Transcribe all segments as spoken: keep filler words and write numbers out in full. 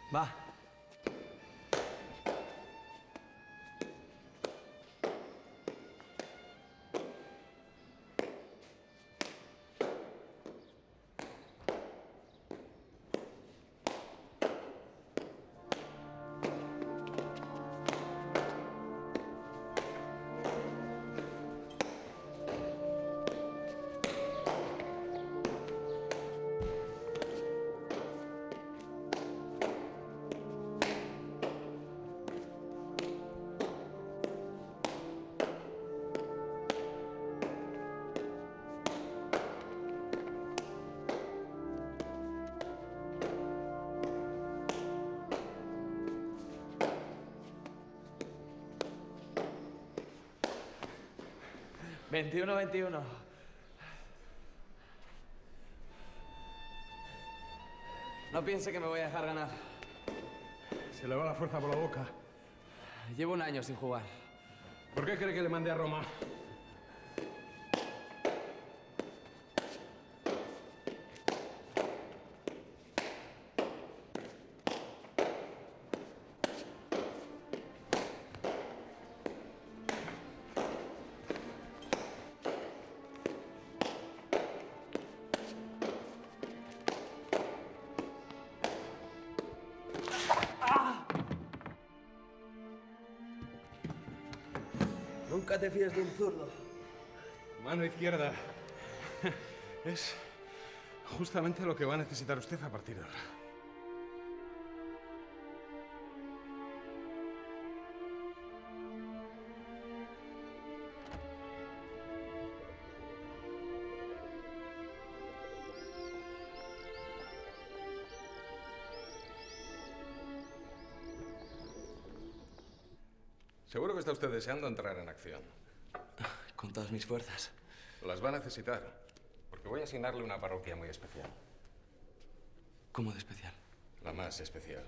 Va. veintiuno veintiuno. No piense que me voy a dejar ganar. Se le va la fuerza por la boca. Llevo un año sin jugar. ¿Por qué cree que le mandé a Roma? Nunca te fíes de un zurdo. Mano izquierda. Es justamente lo que va a necesitar usted a partir de ahora. Seguro que está usted deseando entrar en acción. Con todas mis fuerzas. Las va a necesitar, porque voy a asignarle una parroquia muy especial. ¿Cómo de especial? La más especial.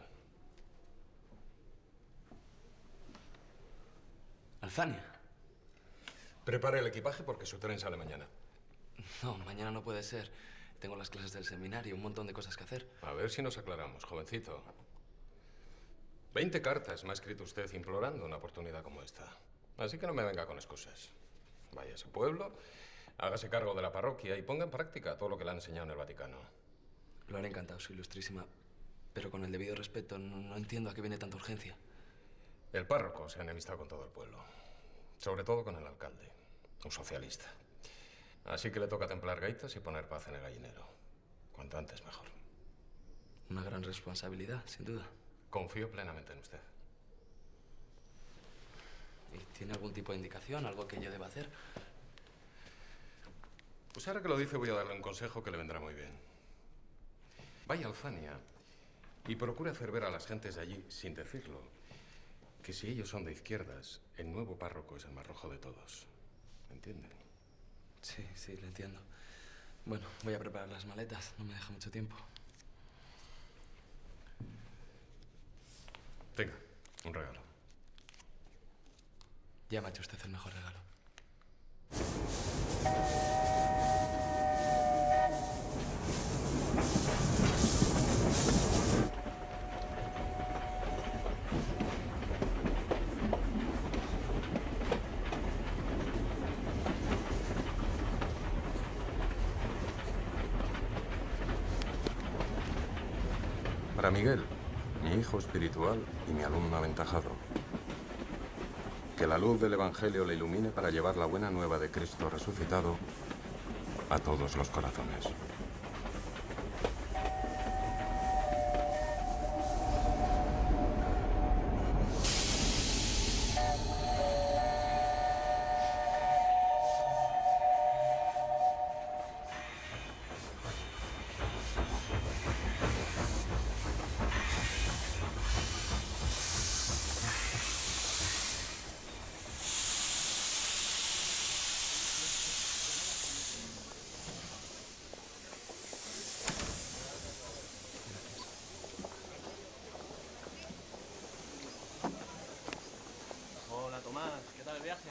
Alzania. Prepare el equipaje porque su tren sale mañana. No, mañana no puede ser. Tengo las clases del seminario, un montón de cosas que hacer. A ver si nos aclaramos, jovencito. Veinte cartas me ha escrito usted implorando una oportunidad como esta. Así que no me venga con excusas. Vaya a su pueblo, hágase cargo de la parroquia y ponga en práctica todo lo que le han enseñado en el Vaticano. Lo haré encantado, su ilustrísima. Pero con el debido respeto, no, no entiendo a qué viene tanta urgencia. El párroco se ha enemistado con todo el pueblo. Sobre todo con el alcalde, un socialista. Así que le toca templar gaitas y poner paz en el gallinero. Cuanto antes mejor. Una gran responsabilidad, sin duda. Confío plenamente en usted. ¿Y tiene algún tipo de indicación, algo que yo deba hacer? Pues ahora que lo dice voy a darle un consejo que le vendrá muy bien. Vaya a Alzania y procure hacer ver a las gentes de allí, sin decirlo, que si ellos son de izquierdas, el nuevo párroco es el más rojo de todos. ¿Me entienden? Sí, sí, lo entiendo. Bueno, voy a preparar las maletas. No me deja mucho tiempo. Tenga, un regalo. Ya me ha hecho usted el mejor regalo. Para Miguel, mi hijo espiritual y mi alumno aventajado. Que la luz del Evangelio le ilumine para llevar la buena nueva de Cristo resucitado a todos los corazones. Hola Tomás, ¿qué tal el viaje?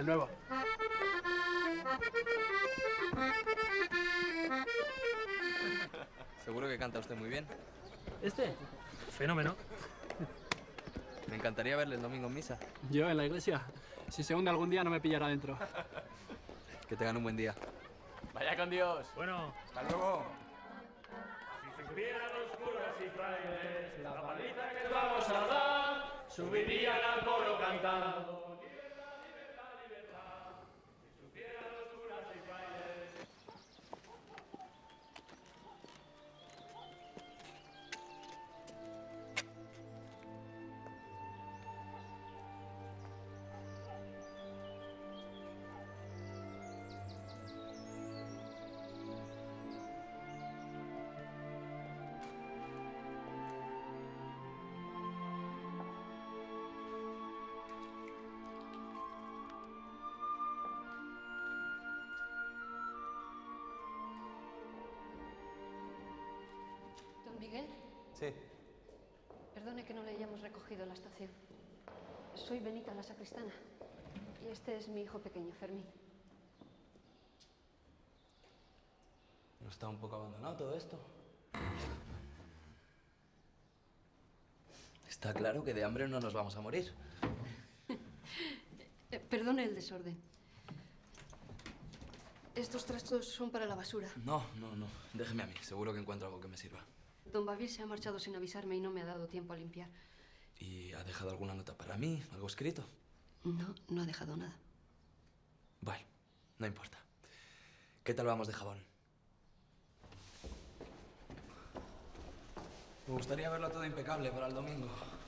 el nuevo. Seguro que canta usted muy bien. ¿Este? Fenómeno. Me encantaría verle el domingo en misa. Yo en la iglesia. Si se hunde algún día no me pillará dentro. Que tengan un buen día. Vaya con Dios. Bueno. Hasta luego. Si supieran los curas y frailes la paliza que les vamos a dar, subirían al coro cantando. ¿Don Miguel? Sí. Perdone que no le hayamos recogido en la estación. Soy Benita, la sacristana. Y este es mi hijo pequeño, Fermín. ¿No está un poco abandonado todo esto? Está claro que de hambre no nos vamos a morir. Eh, perdone el desorden. Estos trastos son para la basura. No, no, no. Déjeme a mí. Seguro que encuentro algo que me sirva. Don Babil se ha marchado sin avisarme y no me ha dado tiempo a limpiar. ¿Y ha dejado alguna nota para mí? ¿Algo escrito? No, no ha dejado nada. Bueno, no importa. ¿Qué tal vamos de jabón? Me gustaría verlo todo impecable para el domingo.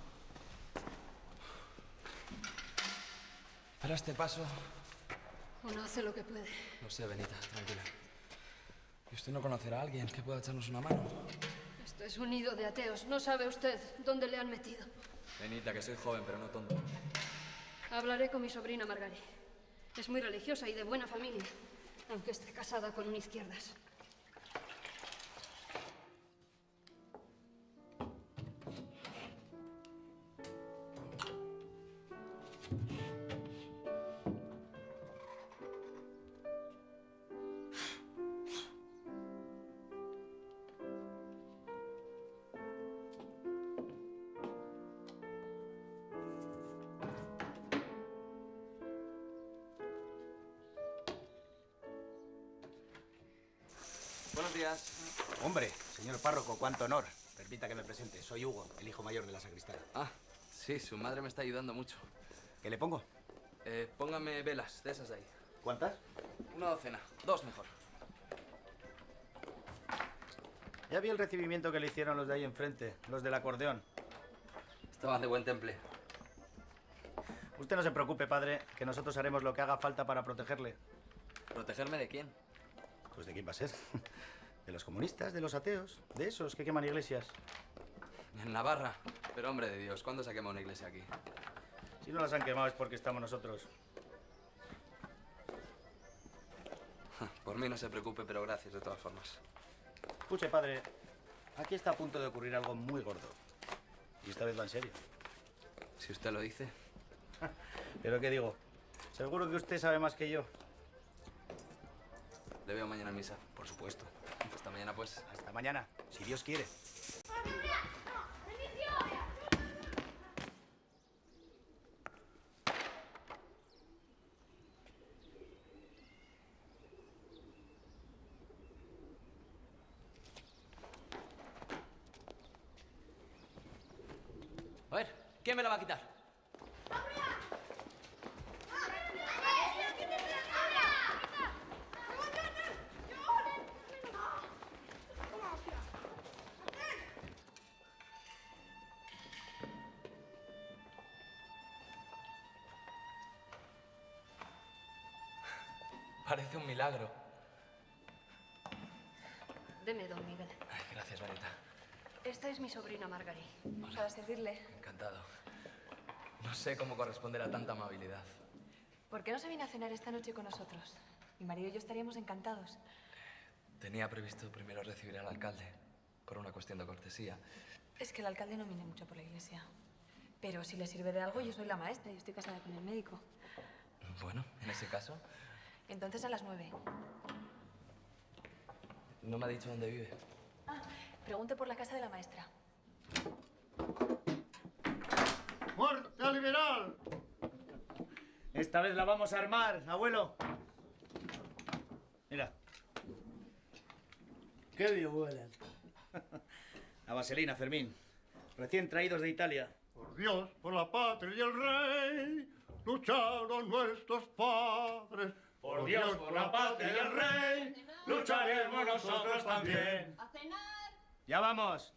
Para este paso... Uno hace lo que puede. No sé, Benita, tranquila. ¿Y usted no conocerá a alguien que pueda echarnos una mano? Esto es un nido de ateos. No sabe usted dónde le han metido. Benita, que soy joven, pero no tonto. Hablaré con mi sobrina Margarita. Es muy religiosa y de buena familia, aunque esté casada con un izquierdas. Buenos días. Hombre, señor párroco, cuánto honor. Permita que me presente. Soy Hugo, el hijo mayor de la sacristana. Ah, sí, su madre me está ayudando mucho. ¿Qué le pongo? Eh, póngame velas, de esas de ahí. ¿Cuántas? Una docena. Dos mejor. Ya vi el recibimiento que le hicieron los de ahí enfrente, los del acordeón. Estaban de buen temple. Usted no se preocupe, padre, que nosotros haremos lo que haga falta para protegerle. ¿Protegerme de quién? Pues ¿de quién va a ser? ¿De los comunistas? ¿De los ateos? ¿De esos que queman iglesias? En Navarra. Pero hombre de Dios, ¿cuándo se ha quemado una iglesia aquí? Si no las han quemado es porque estamos nosotros. Por mí no se preocupe, pero gracias de todas formas. Escuche, padre, aquí está a punto de ocurrir algo muy gordo. Y esta vez va en serio. Si usted lo dice. ¿Pero qué digo? Seguro que usted sabe más que yo. Le veo mañana en misa. Por supuesto. Hasta mañana, pues. Hasta mañana, si Dios quiere. A ver, ¿quién me la va a quitar? Parece un milagro. Deme, don Miguel. Ay, gracias, Benita. Esta es mi sobrina Margarita. Para servirle. Encantado. No sé cómo corresponder a tanta amabilidad. ¿Por qué no se viene a cenar esta noche con nosotros? Mi marido y yo estaríamos encantados. Tenía previsto primero recibir al alcalde, por una cuestión de cortesía. Es que el alcalde no viene mucho por la iglesia. Pero si le sirve de algo, yo soy la maestra y estoy casada con el médico. Bueno, En ese caso, Entonces a las nueve. no me ha dicho dónde vive. Ah, pregunte por la casa de la maestra. ¡Muerte al liberal! Esta vez la vamos a armar, abuelo. Mira. ¡Qué bien huelen! A vaselina, Fermín. Recién traídos de Italia. Por Dios, por la patria y el rey, lucharon nuestros padres. Por Dios, por la patria y el rey, lucharemos nosotros también. ¡A cenar! ¡Ya vamos!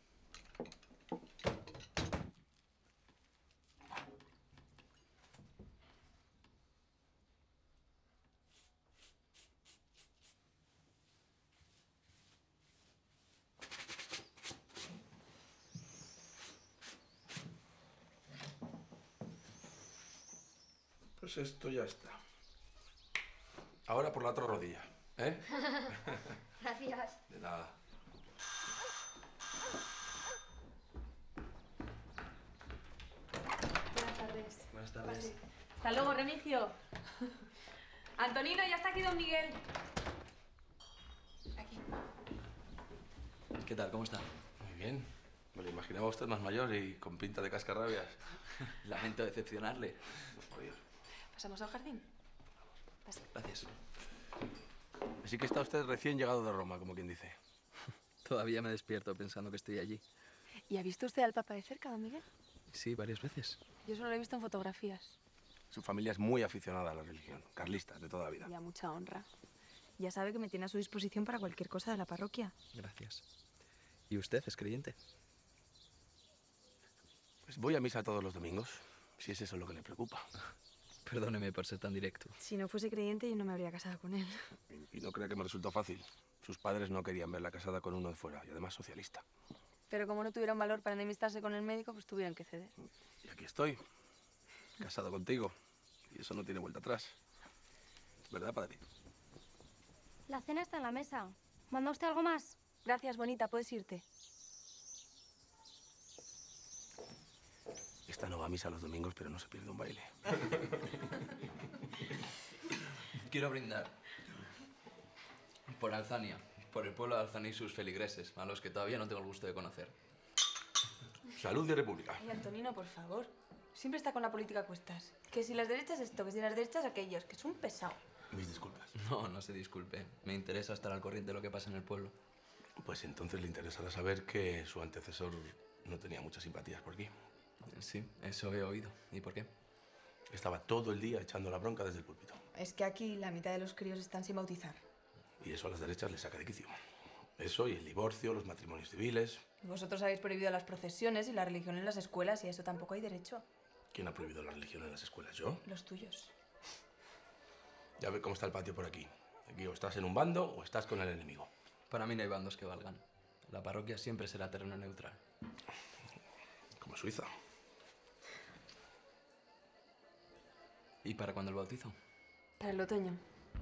Pues esto ya está. Ahora por la otra rodilla, ¿eh? Gracias. De nada. Buenas tardes. Buenas tardes. Hasta luego, Remigio. Antonino, ya está aquí don Miguel. Aquí. ¿Qué tal? ¿Cómo está? Muy bien. Me lo imaginaba usted más mayor y con pinta de cascarrabias. Lamento decepcionarle. Por Dios. ¿Pasamos al jardín? Pase. Gracias. Así que está usted recién llegado de Roma, como quien dice. Todavía me despierto pensando que estoy allí. ¿Y ha visto usted al Papa de cerca, don Miguel? Sí, varias veces. Yo solo lo he visto en fotografías. Su familia es muy aficionada a la religión, carlistas de toda la vida. Y a mucha honra. Ya sabe que me tiene a su disposición para cualquier cosa de la parroquia. Gracias. ¿Y usted es creyente? Pues voy a misa todos los domingos, si es eso lo que le preocupa. Perdóneme por ser tan directo. Si no fuese creyente, yo no me habría casado con él. Y no crea que me resultó fácil. Sus padres no querían verla casada con uno de fuera, y además socialista. Pero como no tuvieron valor para enemistarse con el médico, pues tuvieron que ceder. Y aquí estoy, casado contigo. Y eso no tiene vuelta atrás. ¿Verdad, padre? La cena está en la mesa. ¿Manda usted algo más? Gracias, bonita. Puedes irte. Esta no va a misa los domingos, pero no se pierde un baile. Quiero brindar por Alzania, por el pueblo de Alzania y sus feligreses, a los que todavía no tengo el gusto de conocer. Salud y república. Ay, Antonino, por favor. Siempre está con la política a cuestas. Que si las derechas esto, que si las derechas aquellos, que es un pesado. Mis disculpas. No, no se disculpe. Me interesa estar al corriente de lo que pasa en el pueblo. Pues entonces le interesará saber que su antecesor no tenía muchas simpatías por aquí. Sí, eso he oído. ¿Y por qué? Estaba todo el día echando la bronca desde el púlpito. Es que aquí la mitad de los críos están sin bautizar. Y eso a las derechas les saca de quicio. Eso y el divorcio, los matrimonios civiles. Y vosotros habéis prohibido las procesiones y la religión en las escuelas y a eso tampoco hay derecho. ¿Quién ha prohibido la religión en las escuelas? ¿Yo? Los tuyos. Ya ve cómo está el patio por aquí. Aquí o estás en un bando o estás con el enemigo. Para mí no hay bandos que valgan. La parroquia siempre será terreno neutral. Como Suiza. ¿Y para cuándo el bautizo? Para el otoño.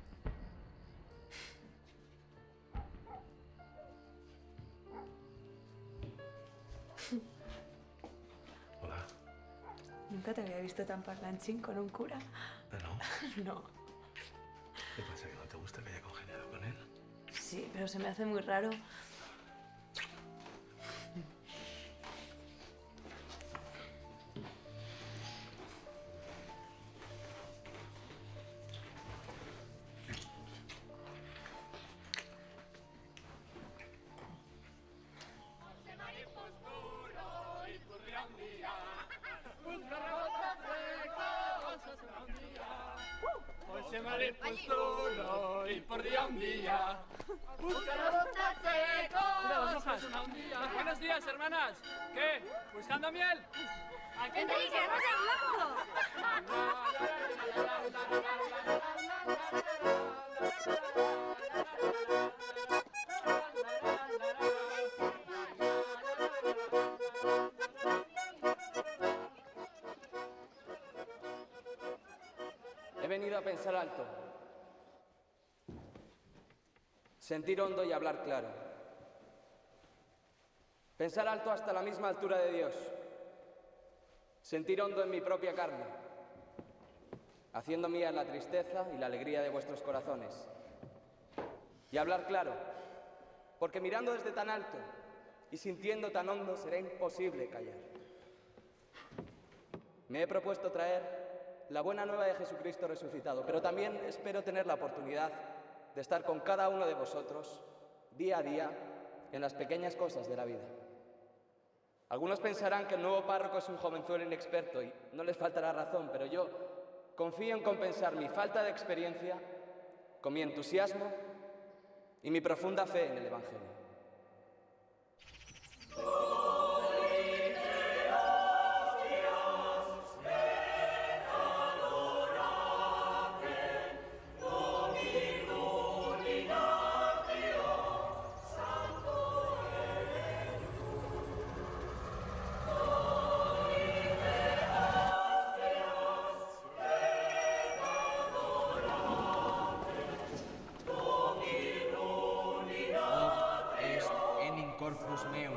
Hola. Nunca te había visto tan parlanchín con un cura. ¿Ah, no? No. ¿Qué pasa, que no te gusta que haya congeniado con él? Sí, pero se me hace muy raro. Y por día un día. Mira las hojas. Buenos días, hermanas. ¿Qué? ¿Buscando miel? ¡Enrique, no seas He venido a pensar alto, sentir hondo y hablar claro. Pensar alto hasta la misma altura de Dios. Sentir hondo en mi propia carne. haciendo mía la tristeza y la alegría de vuestros corazones. Y hablar claro, porque mirando desde tan alto y sintiendo tan hondo será imposible callar. Me he propuesto traer la buena nueva de Jesucristo resucitado, pero también espero tener la oportunidad de estar con cada uno de vosotros, día a día, en las pequeñas cosas de la vida. Algunos pensarán que el nuevo párroco es un jovenzuelo inexperto y no les faltará razón, pero yo confío en compensar mi falta de experiencia con mi entusiasmo y mi profunda fe en el Evangelio. Corpus meum.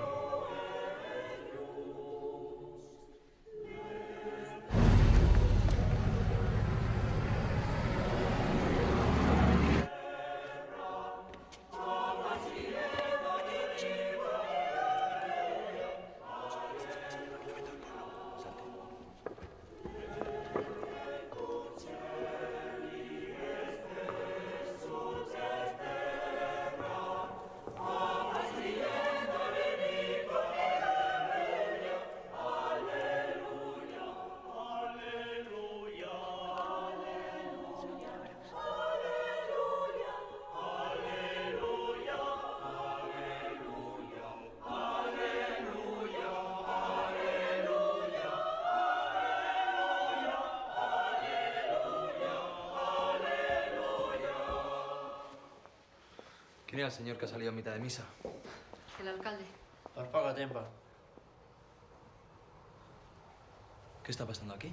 ¿Quién era el señor que ha salido a mitad de misa? El alcalde. Arpaga tempa. ¿Qué está pasando aquí?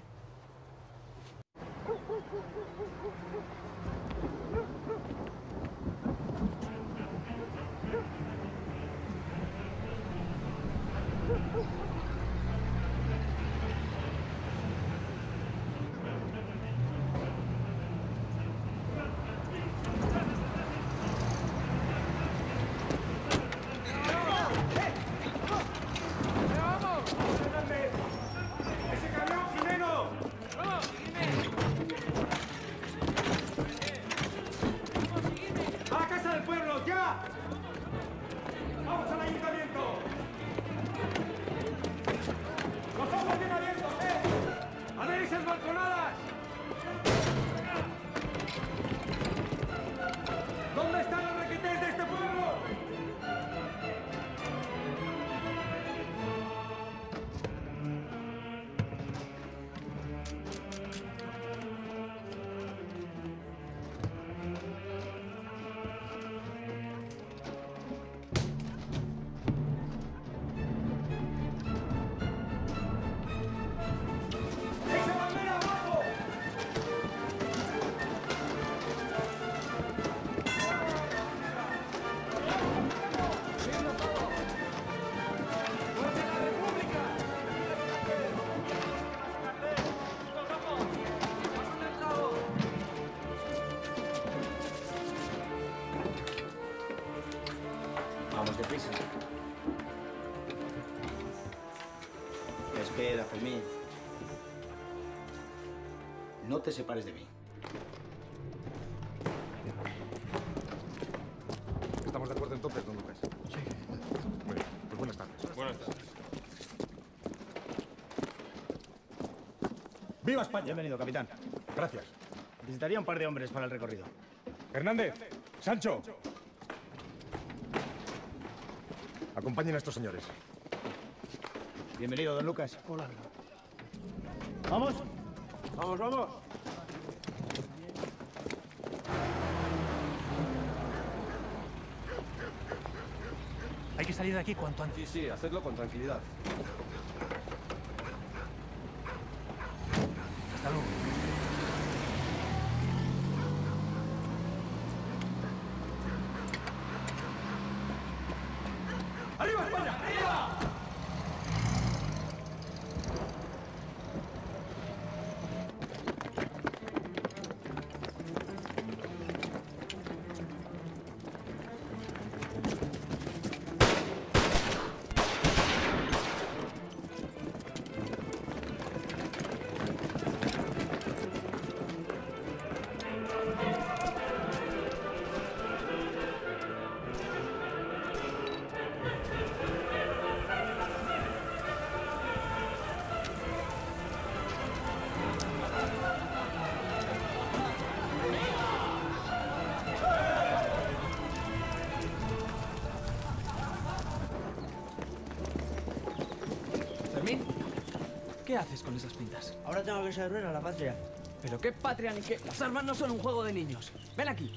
Vamos deprisa. Espera, Fermín. No te separes de mí. ¿Estamos de acuerdo entonces, don Lucas? Sí. Muy bien, pues buenas tardes. Buenas tardes. ¡Viva España! Bienvenido, capitán. Gracias. Necesitaría un par de hombres para el recorrido. Hernández, Sancho. Acompañen a estos señores. Bienvenido, don Lucas. Hola. ¿Vamos? Vamos, vamos. Hay que salir de aquí cuanto antes. Sí, sí, hacedlo con tranquilidad. Hasta luego. ¡Arriba, España! ¡Arriba! Fermín, ¿qué haces con esas pintas? Ahora tengo que servir a la patria. ¿Pero qué patria ni qué? Las armas no son un juego de niños. Ven aquí.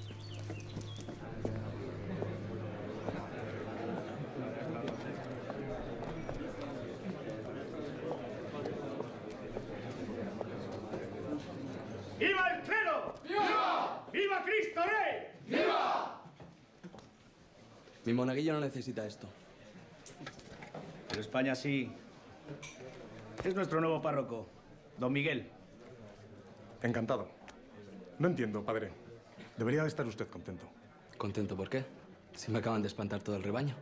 ¡Viva el clero! ¡Viva! ¡Viva Cristo Rey! ¡Viva! Mi monaguillo no necesita esto. Pero España sí. Es nuestro nuevo párroco, don Miguel. Encantado. No entiendo, padre. Debería de estar usted contento. ¿Contento por qué? Si me acaban de espantar todo el rebaño.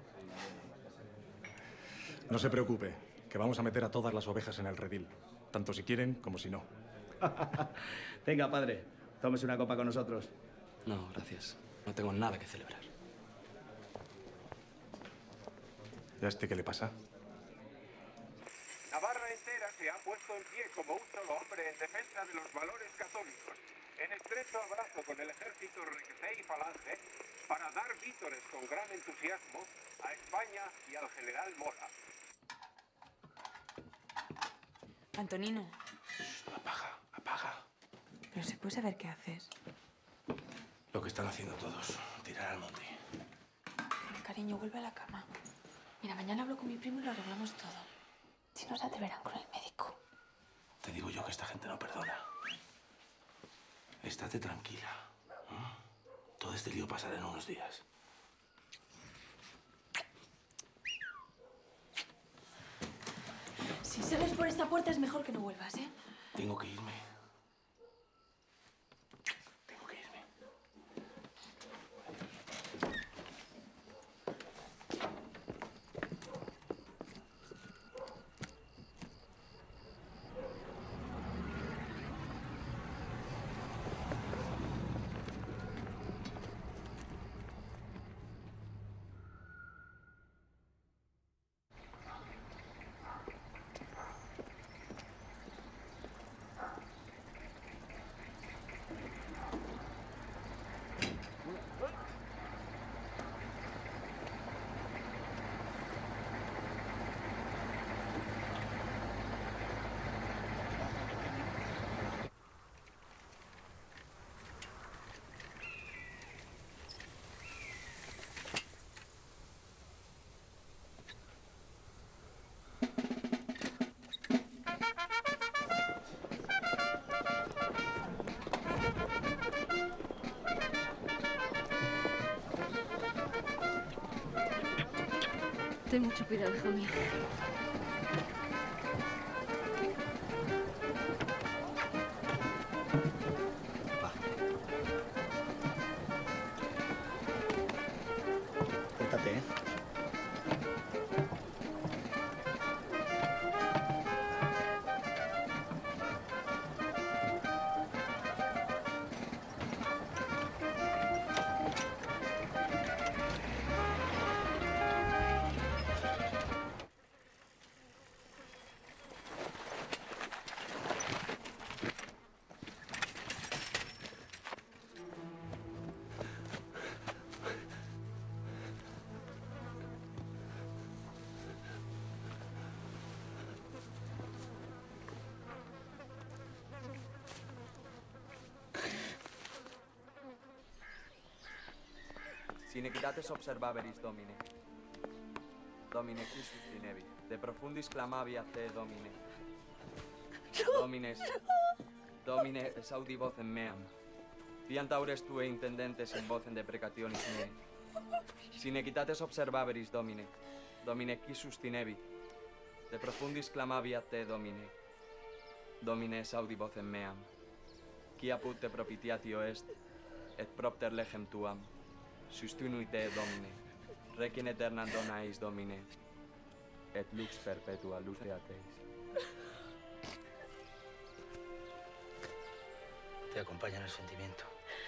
No se preocupe, que vamos a meter a todas las ovejas en el redil. Tanto si quieren como si no. Venga, padre, tómese una copa con nosotros. No, gracias. No tengo nada que celebrar. ¿Y a este qué le pasa? Navarra entera se ha puesto en pie como un solo hombre en defensa de los valores católicos, en estrecho abrazo con el ejército Requesé y Falange, para dar vítores con gran entusiasmo a España y al general Mora. Antonino. Apaga, apaga. Pero se puede saber qué haces. Lo que están haciendo todos, tirar al monte. Cariño, vuelve a la cama. Mira, mañana hablo con mi primo y lo arreglamos todo. Si no, se atreverán con el médico. Te digo yo que esta gente no perdona. Estate tranquila. ¿Mm? Todo este lío pasará en unos días. Si sales por esta puerta es mejor que no vuelvas, ¿eh? Tengo que irme. Tengo que irme. Ten mucho cuidado, hijo mío. Cuéntate, ¿eh? Sine equitates observaveris, Domine. Domine, qui sustinevi? De profundis clamavi a te, Domine. Domines, Domine, esaudi vocem meam. Fiant aures tue intendentes in vocem deprecationis meae. Sine equitates observaveris, Domine. Domine, qui sustinevi? De profundis clamavi a te, Domine. Domine, esaudi vocem meam. Qui apud te propitiatio est, et propter legem tuam. Sustinui te, Domine, requiem aeternam dona eis, Domine, et lux perpetua lucea teis. Te acompaña en el sentimiento.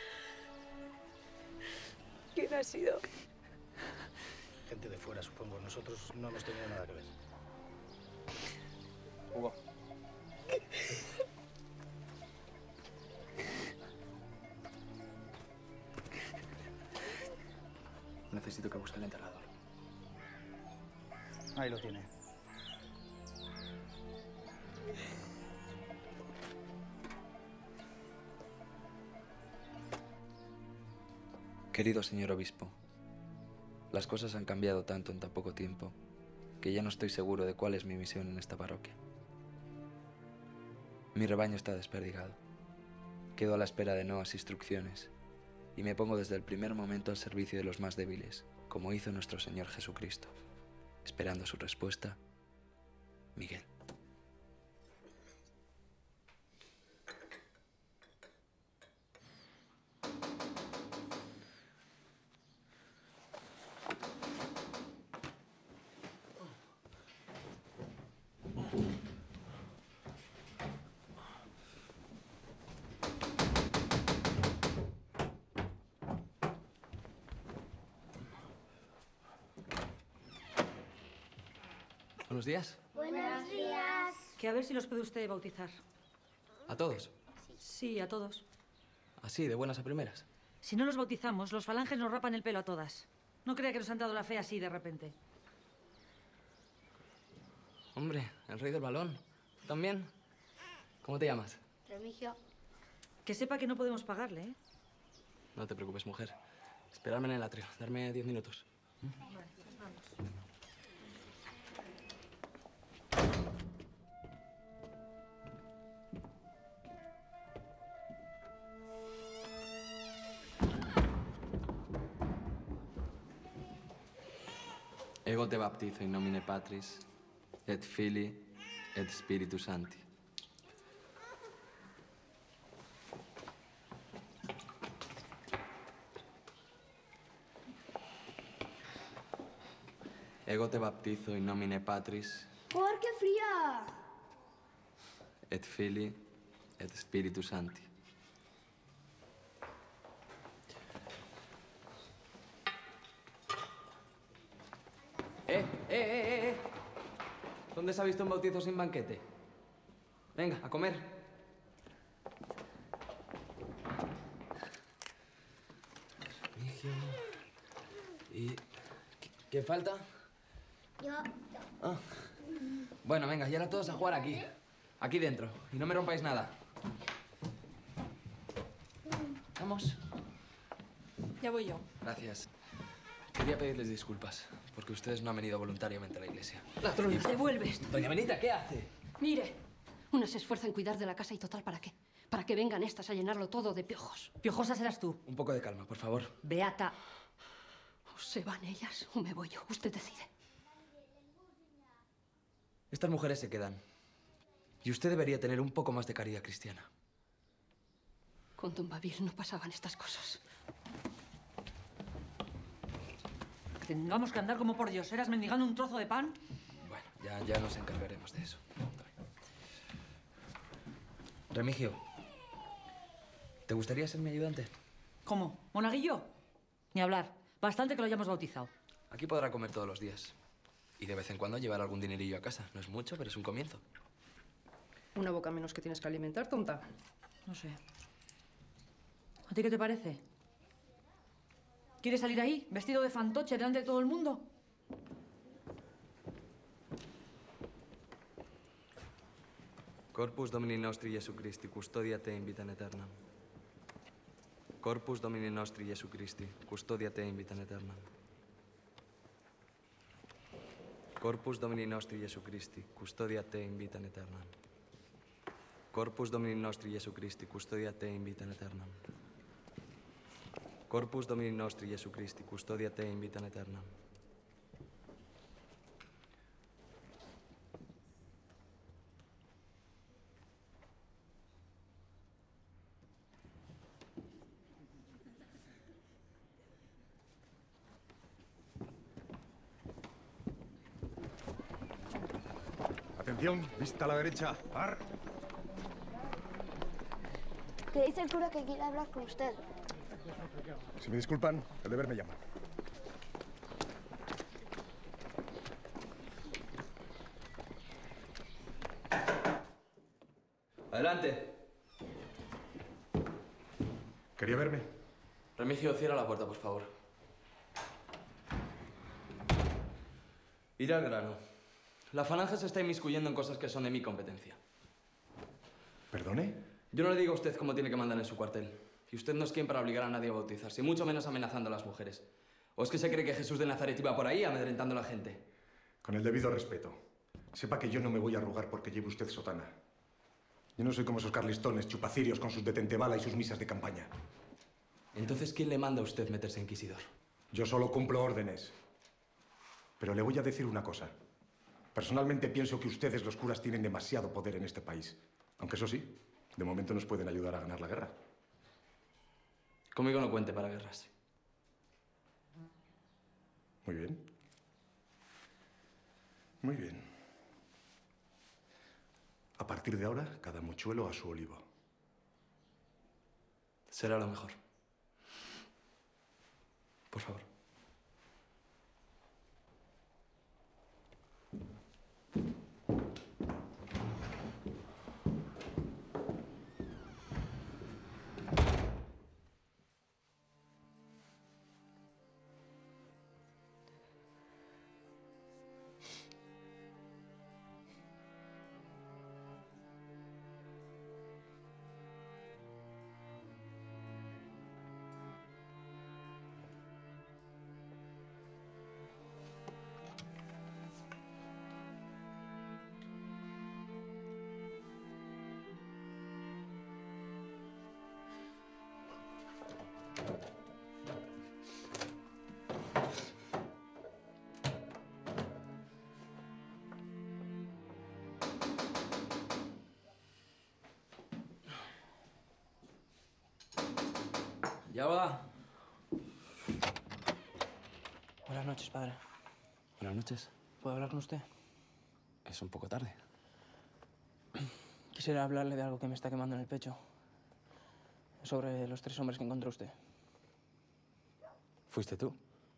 ¿Quién ha sido? Gente de fuera, supongo. Nosotros no hemos tenido nada que ver. Hugo. Necesito que busque el enterrador. Ahí lo tiene. Querido señor obispo, las cosas han cambiado tanto en tan poco tiempo que ya no estoy seguro de cuál es mi misión en esta parroquia. Mi rebaño está desperdigado. Quedo a la espera de nuevas instrucciones y me pongo desde el primer momento al servicio de los más débiles, como hizo nuestro Señor Jesucristo. Esperando su respuesta, Miguel. Buenos días. Buenos días. Que a ver si los puede usted bautizar. ¿A todos? Sí, a todos. Así, de buenas a primeras. Si no los bautizamos, los falanges nos rapan el pelo a todas. No crea que nos han dado la fe así de repente. Hombre, el rey del balón. ¿Tú también? ¿Cómo te llamas? Remigio. Que sepa que no podemos pagarle, ¿eh? No te preocupes, mujer. Esperadme en el atrio. Darme diez minutos. Vale, pues vamos. Ego te baptizo in nomine Patris, et Filii, et Spiritus Sancti. Ego te baptizo in nomine Patris, ¡Por qué fría! et Filii, et Spiritus Sancti. ¡Eh, eh, eh, eh! ¿Dónde se ha visto un bautizo sin banquete? Venga, a comer. Remigio. ¿Y quién falta? Yo. Ah. Bueno, venga, y ahora todos a jugar aquí. Aquí dentro. Y no me rompáis nada. Vamos. Ya voy yo. Gracias. Quería pedirles disculpas, porque ustedes no han venido voluntariamente a la iglesia. ¡Ladrones! ¡Devuelve esto! Doña Benita, ¿qué hace? Mire, uno se esfuerza en cuidar de la casa y total, ¿para qué? Para que vengan estas a llenarlo todo de piojos. Piojosa serás tú. Un poco de calma, por favor. Beata. O se van ellas o me voy yo. Usted decide. Estas mujeres se quedan. Y usted debería tener un poco más de caridad cristiana. Con Don Babil no pasaban estas cosas. Tengamos que andar como por dioseras mendigando un trozo de pan. Bueno, ya, ya nos encargaremos de eso. Remigio, ¿te gustaría ser mi ayudante? ¿Cómo? ¿Monaguillo? Ni hablar. Bastante que lo hayamos bautizado. Aquí podrá comer todos los días. Y de vez en cuando llevar algún dinerillo a casa. No es mucho, pero es un comienzo. Una boca menos que tienes que alimentar, tonta. No sé. ¿A ti qué te parece? ¿Quieres salir ahí, vestido de fantoche, delante de todo el mundo? Corpus Domini nostri Jesu Christi, custodia te in vitam aeternam. Corpus Domini nostri Jesu Christi, custodia te in vitam aeternam. Corpus Domini nostri Jesu Christi, custodia te in vitam aeternam. Corpus Domini nostri Jesu Christi, custodia te in vitam aeternam. Corpus Domini nostri Jesu Christi, custodia te in vitam aeternam. Atención, vista a la derecha. Ar. Que dice el cura que quiere hablar con usted. Si me disculpan, el deber me llama. Adelante. ¿Quería verme? Remigio, cierra la puerta, por favor. Ir al grano. La falange se está inmiscuyendo en cosas que son de mi competencia. ¿Perdone? Yo no le digo a usted cómo tiene que mandar en su cuartel. Y usted no es quien para obligar a nadie a bautizarse, y mucho menos amenazando a las mujeres. ¿O es que se cree que Jesús de Nazaret iba por ahí amedrentando a la gente? Con el debido respeto, sepa que yo no me voy a arrugar porque lleve usted sotana. Yo no soy como esos carlistones chupacirios con sus detente bala y sus misas de campaña. Entonces, ¿quién le manda a usted meterse inquisidor? Yo solo cumplo órdenes. Pero le voy a decir una cosa. Personalmente pienso que ustedes, los curas, tienen demasiado poder en este país. Aunque eso sí, de momento nos pueden ayudar a ganar la guerra. Conmigo no cuente para guerras. Muy bien. Muy bien. A partir de ahora, cada mochuelo a su olivo. Será lo mejor. Por favor. Ya va. Buenas noches, padre. Buenas noches. ¿Puedo hablar con usted? Es un poco tarde. Quisiera hablarle de algo que me está quemando en el pecho. Sobre los tres hombres que encontró usted. ¿Fuiste tú?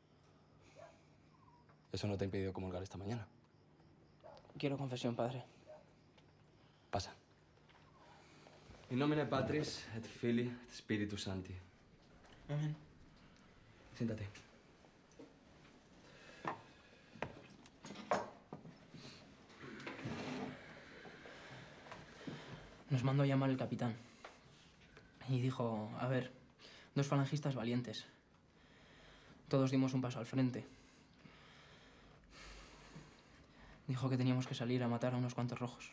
Eso no te ha impedido comulgar esta mañana. Quiero confesión, padre. Pasa. In nomine Patris et Filii et Spiritus Sancti. Amén. Siéntate. Nos mandó a llamar el capitán. Y dijo, a ver, dos falangistas valientes. Todos dimos un paso al frente. Dijo que teníamos que salir a matar a unos cuantos rojos.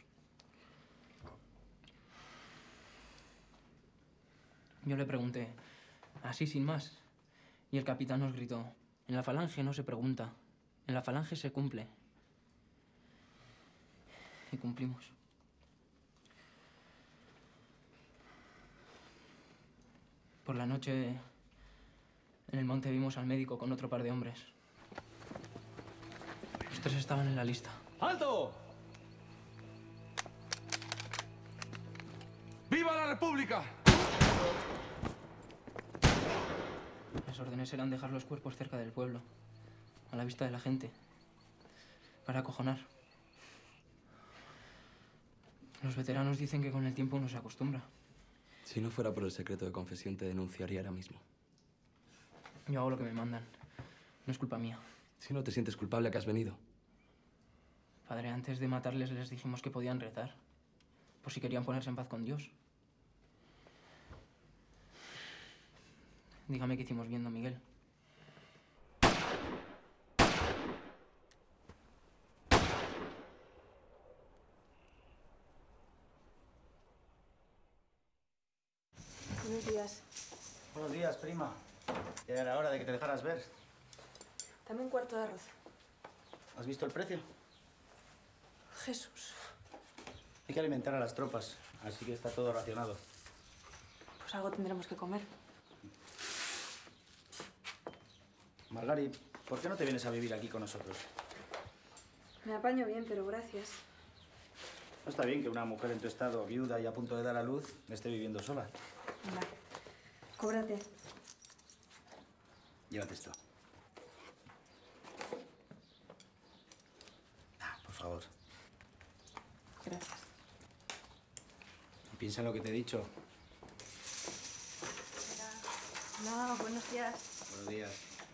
Yo le pregunté, así sin más. Y el capitán nos gritó, en la falange no se pregunta, en la falange se cumple. Y cumplimos. Por la noche, en el monte vimos al médico con otro par de hombres. Los tres estaban en la lista. ¡Alto! ¡Viva la República! Las órdenes eran dejar los cuerpos cerca del pueblo, a la vista de la gente, para acojonar. Los veteranos dicen que con el tiempo uno se acostumbra. Si no fuera por el secreto de confesión, te denunciaría ahora mismo. Yo hago lo que me mandan. No es culpa mía. Si no te sientes culpable, ¿a qué has venido? Padre, antes de matarles les dijimos que podían rezar, por si querían ponerse en paz con Dios. Dígame qué hicimos bien, don Miguel. Buenos días. Buenos días, prima. Ya era hora de que te dejaras ver. Dame un cuarto de arroz. ¿Has visto el precio? Jesús. Hay que alimentar a las tropas, así que está todo racionado. Pues algo tendremos que comer. Margari, ¿por qué no te vienes a vivir aquí con nosotros? Me apaño bien, pero gracias. No está bien que una mujer en tu estado, viuda y a punto de dar a luz, esté viviendo sola. Vale. Cóbrate. Llévate esto. Ah, por favor. Gracias. Piensa en lo que te he dicho. No, buenos días. Buenos días.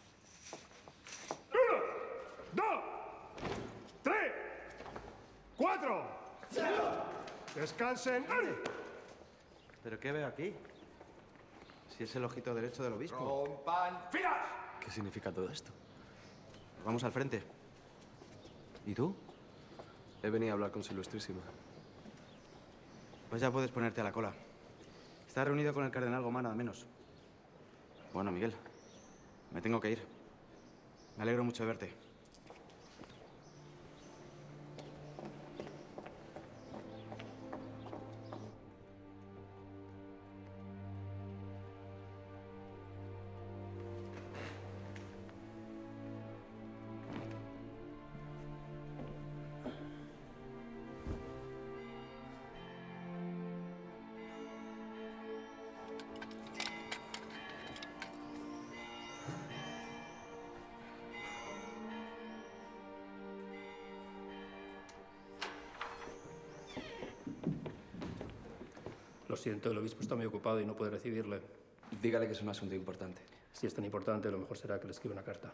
¡Dos! ¡Tres! ¡Cuatro! ¡Descansen! ¿Pero qué veo aquí? Si es el ojito derecho del obispo. ¡Rompan filas! ¿Qué significa todo esto? Vamos al frente. ¿Y tú? He venido a hablar con su ilustrísima. Pues ya puedes ponerte a la cola. Está reunido con el cardenal Gomá, nada menos. Bueno, Miguel, me tengo que ir. Me alegro mucho de verte. Lo siento, el obispo está muy ocupado y no puede recibirle. Dígale que es un asunto importante. Si es tan importante, lo mejor será que le escriba una carta.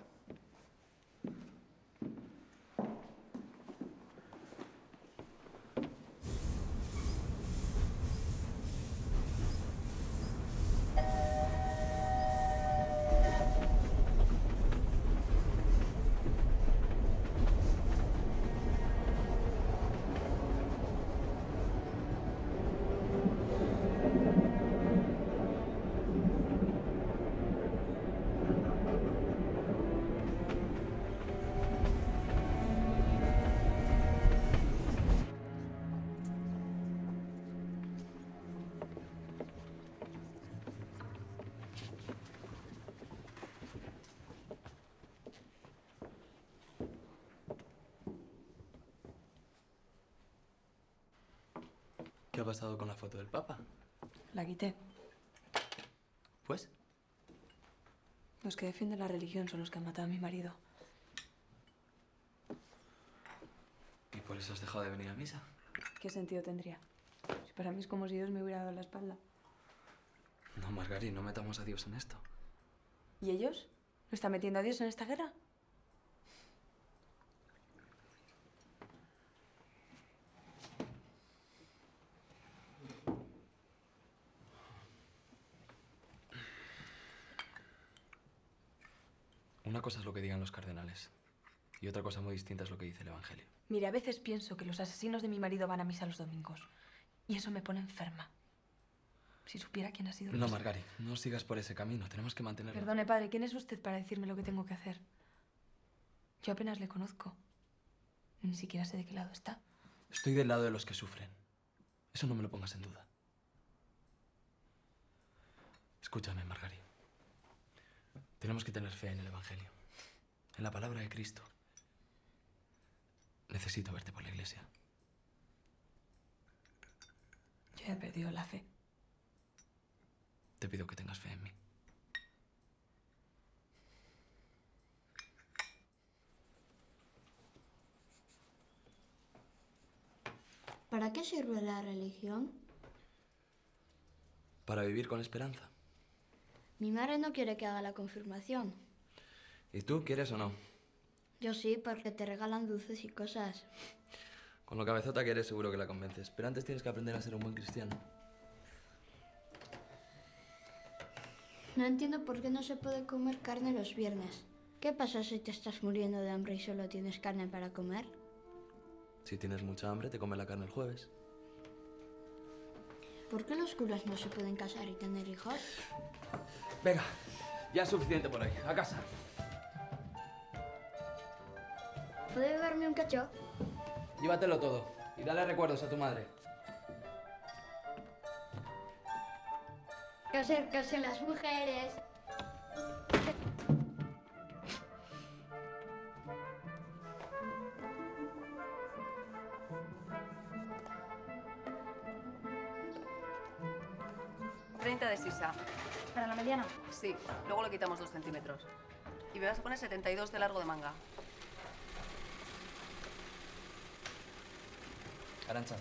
¿Qué ha pasado con la foto del Papa? La quité. ¿Pues? Los que defienden la religión son los que han matado a mi marido. ¿Y por eso has dejado de venir a misa? ¿Qué sentido tendría? Si para mí es como si Dios me hubiera dado la espalda. No, Margari, no metamos a Dios en esto. ¿Y ellos? ¿No está metiendo a Dios en esta guerra? Una cosa es lo que digan los cardenales y otra cosa muy distinta es lo que dice el Evangelio. Mire, a veces pienso que los asesinos de mi marido van a misa los domingos y eso me pone enferma. Si supiera quién ha sido... No, Margari, no sigas por ese camino. Tenemos que mantenerlo. Perdone, padre, ¿quién es usted para decirme lo que tengo que hacer? Yo apenas le conozco. Ni siquiera sé de qué lado está. Estoy del lado de los que sufren. Eso no me lo pongas en duda. Escúchame, Margari. Tenemos que tener fe en el Evangelio, en la palabra de Cristo. Necesito verte por la iglesia. Yo he perdido la fe. Te pido que tengas fe en mí. ¿Para qué sirve la religión? Para vivir con esperanza. Mi madre no quiere que haga la confirmación. ¿Y tú quieres o no? Yo sí, porque te regalan dulces y cosas. Con lo cabezota que eres seguro que la convences. Pero antes tienes que aprender a ser un buen cristiano. No entiendo por qué no se puede comer carne los viernes. ¿Qué pasa si te estás muriendo de hambre y solo tienes carne para comer? Si tienes mucha hambre, te comes la carne el jueves. ¿Por qué los curas no se pueden casar y tener hijos? Venga, ya es suficiente por ahí. A casa. ¿Puedo beberme un cacho? Llévatelo todo y dale recuerdos a tu madre. Que acercarse las mujeres. treinta de sisa. ¿Para la mediana? Sí, luego le quitamos dos centímetros. Y me vas a poner setenta y dos de largo de manga. Arantxa.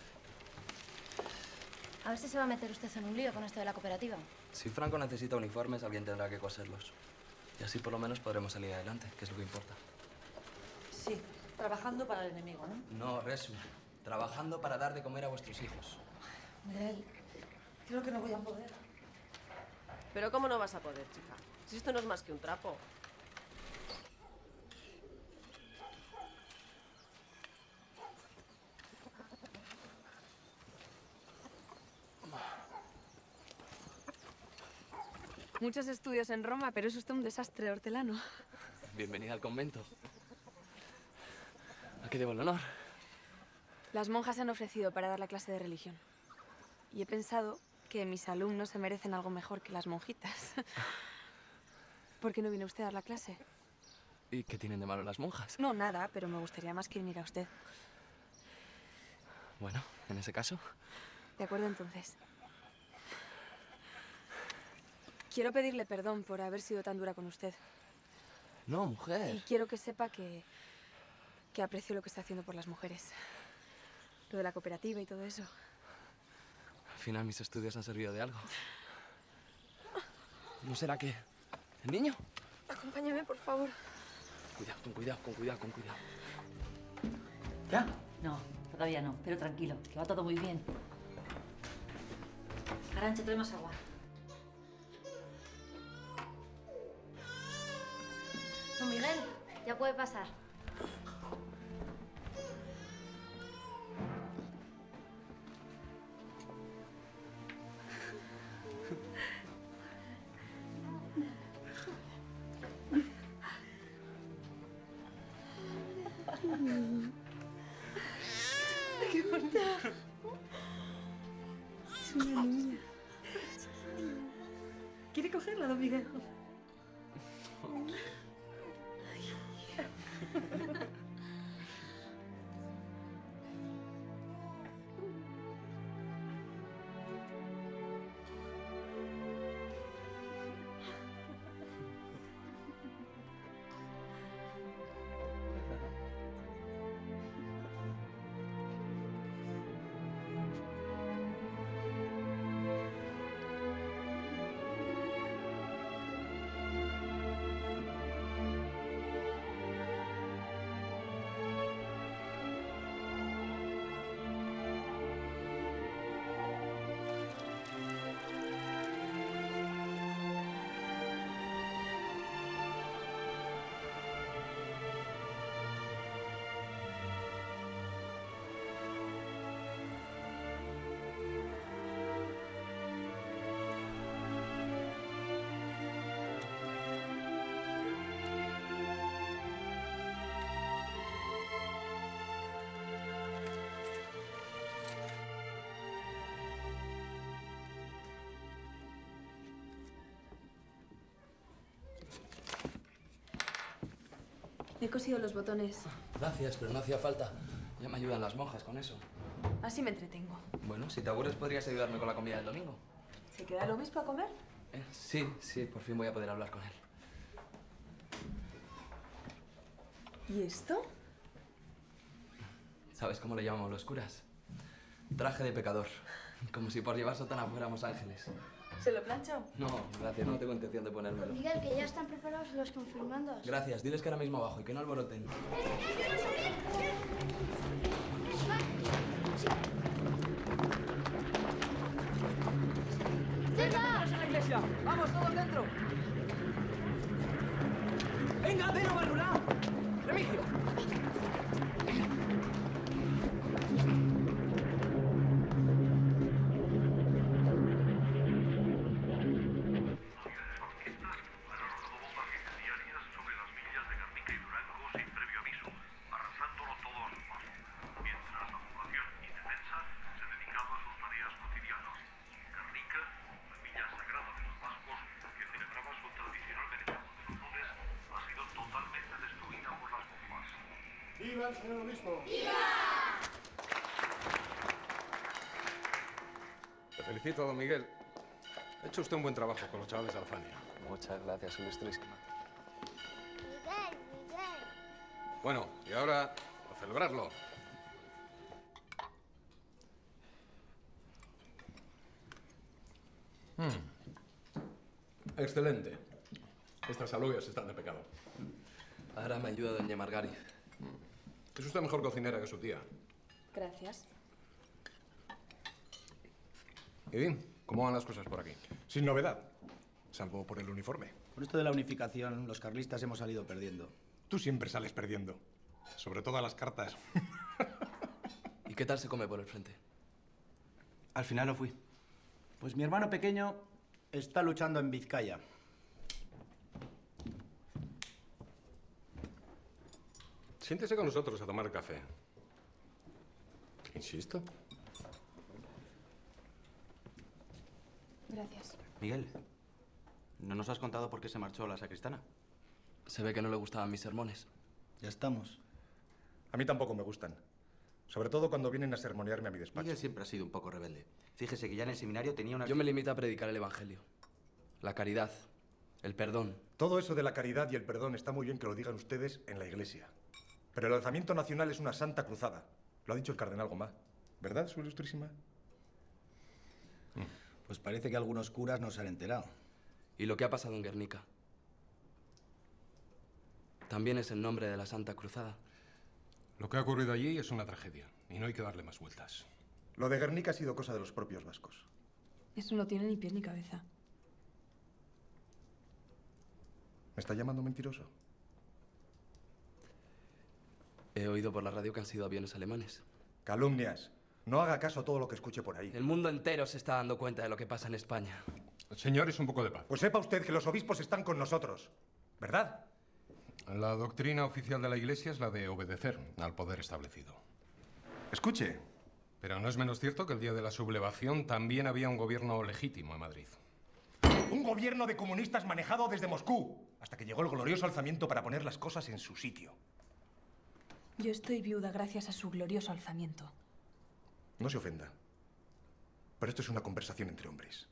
A ver si se va a meter usted en un lío con esto de la cooperativa. Si Franco necesita uniformes, alguien tendrá que coserlos. Y así por lo menos podremos salir adelante, que es lo que importa. Sí, trabajando para el enemigo, ¿no? No, Resu. Trabajando para dar de comer a vuestros hijos. Miguel, creo que no voy a poder. Pero ¿cómo no vas a poder, chica? Si esto no es más que un trapo. Muchos estudios en Roma, pero es usted un desastre, hortelano. Bienvenida al convento. ¿A qué debo el honor? Las monjas se han ofrecido para dar la clase de religión. Y he pensado que mis alumnos se merecen algo mejor que las monjitas. ¿Por qué no viene usted a dar la clase? ¿Y qué tienen de malo las monjas? No, nada, pero me gustaría más que viniera usted. Bueno, en ese caso... De acuerdo, entonces. Quiero pedirle perdón por haber sido tan dura con usted. No, mujer. Y quiero que sepa que... que aprecio lo que está haciendo por las mujeres. Lo de la cooperativa y todo eso. Al final mis estudios han servido de algo. ¿No será que... el niño? Acompáñame, por favor. Cuidado, con cuidado, con cuidado, con cuidado. ¿Ya? No, todavía no, pero tranquilo, que va todo muy bien. Arantxa, trae más agua. Don Miguel, ya puede pasar. ¡Qué bonita! Es una niña. ¿Quiere cogerla, don Miguel? He cosido los botones. Gracias, pero no hacía falta. Ya me ayudan las monjas con eso. Así me entretengo. Bueno, si te aburres podrías ayudarme con la comida del domingo. ¿Se queda el obispo a comer? Eh, sí, sí, por fin voy a poder hablar con él. ¿Y esto? ¿Sabes cómo le llamamos los curas? Traje de pecador. Como si por llevar sotana fuéramos ángeles. ¿Se lo plancho? No, gracias, no tengo intención de ponérmelo. Miguel, que ya están preparados los confirmandos. Gracias, diles que ahora mismo abajo y que no alboroten. ¡Venga, a la iglesia! ¡Vamos, todos dentro! ¡Venga, ven, Barulá! ¡Remigio! ¡Viva el señor obispo! ¡Viva! Te felicito, don Miguel. Ha hecho usted un buen trabajo con los chavales de Alfania. Muchas gracias, ilustrísima. Miguel, Miguel. Bueno, y ahora a celebrarlo. Mm. Excelente. Estas alubias están de pecado. Ahora me ayuda doña Margari. Es usted mejor cocinera que su tía. Gracias. ¿Y bien? ¿Cómo van las cosas por aquí? Sin novedad. salvo por el uniforme. Con esto de la unificación, los carlistas hemos salido perdiendo. Tú siempre sales perdiendo. Sobre todo a las cartas. ¿Y qué tal se come por el frente? Al final lo fui. Pues mi hermano pequeño está luchando en Vizcaya. Siéntese con nosotros a tomar café. Insisto. Gracias. Miguel, ¿no nos has contado por qué se marchó la sacristana? Se ve que no le gustaban mis sermones. Ya estamos. A mí tampoco me gustan. Sobre todo cuando vienen a sermonearme a mi despacho. Miguel siempre ha sido un poco rebelde. Fíjese que ya en el seminario tenía una... Yo me limito a predicar el Evangelio. La caridad, el perdón. Todo eso de la caridad y el perdón está muy bien que lo digan ustedes en la iglesia. Pero el alzamiento nacional es una santa cruzada. Lo ha dicho el cardenal Gomá. ¿Verdad, su ilustrísima? Pues parece que algunos curas no se han enterado. ¿Y lo que ha pasado en Guernica? También es el nombre de la Santa Cruzada. Lo que ha ocurrido allí es una tragedia y no hay que darle más vueltas. Lo de Guernica ha sido cosa de los propios vascos. Eso no tiene ni pies ni cabeza. ¿Me está llamando mentiroso? He oído por la radio que han sido aviones alemanes. Calumnias. No haga caso a todo lo que escuche por ahí. El mundo entero se está dando cuenta de lo que pasa en España. Señores, un poco de paz. Pues sepa usted que los obispos están con nosotros, ¿verdad? La doctrina oficial de la Iglesia es la de obedecer al poder establecido. Escuche. Pero no es menos cierto que el día de la sublevación también había un gobierno legítimo en Madrid. Un gobierno de comunistas manejado desde Moscú, hasta que llegó el glorioso alzamiento para poner las cosas en su sitio. Yo estoy viuda gracias a su glorioso alzamiento. No se ofenda. Pero esto es una conversación entre hombres.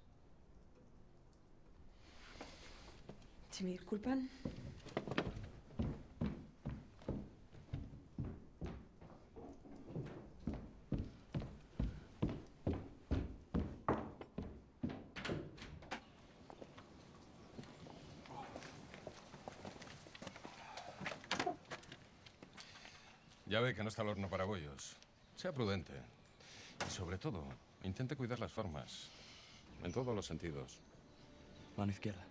Si me disculpan. Ya ve que no está el horno para bollos. Sea prudente. Y sobre todo, intente cuidar las formas. En todos los sentidos. Mano izquierda.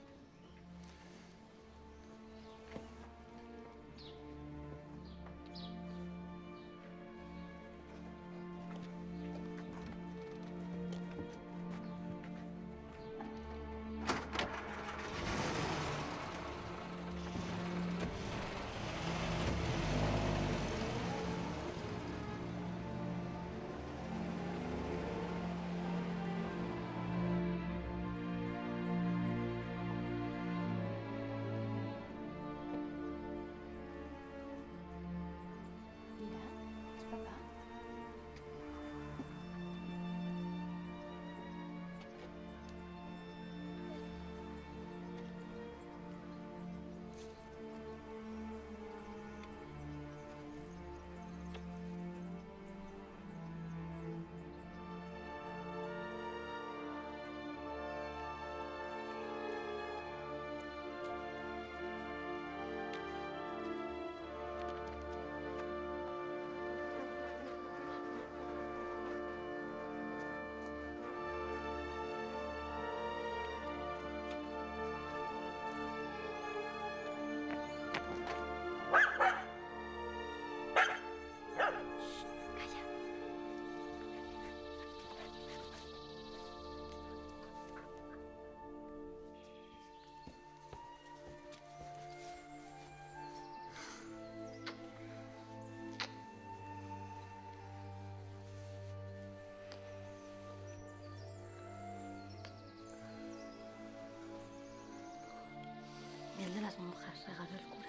Miel de las monjas, regaló el cura.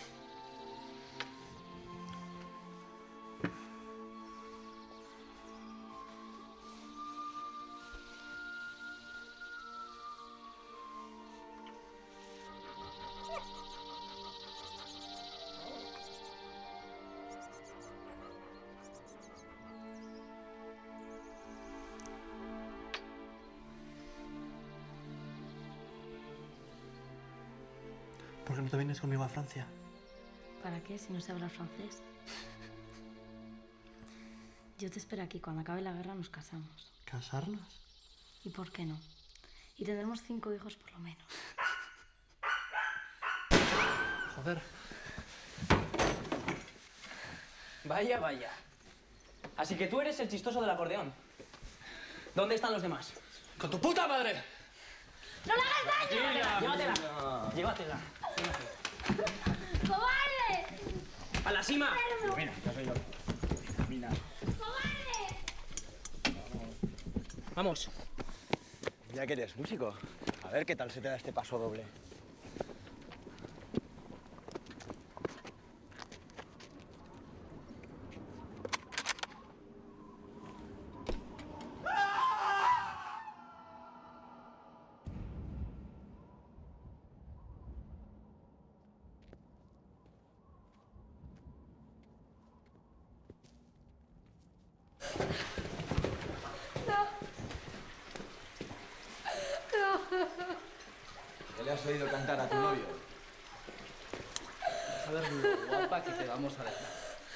¿Por qué no te vienes conmigo a Francia? ¿Para qué si no sé hablar francés? Yo te espero aquí. Cuando acabe la guerra nos casamos. ¿Casarnos? ¿Y por qué no? Y tendremos cinco hijos por lo menos. Joder. Vaya, vaya. Así que tú eres el chistoso del acordeón. ¿Dónde están los demás? ¡Con tu puta madre! ¡No le hagas daño! Llévatela, llévatela. Llévatela. ¡Cobarde! ¡A la cima! Mira, ya soy yo. Mira. ¡Cobarde! Vamos. Ya que eres músico, a ver qué tal se te da este paso doble. ¿Qué le has oído cantar a tu novio? Vas a ver lo guapa que te vamos a dejar.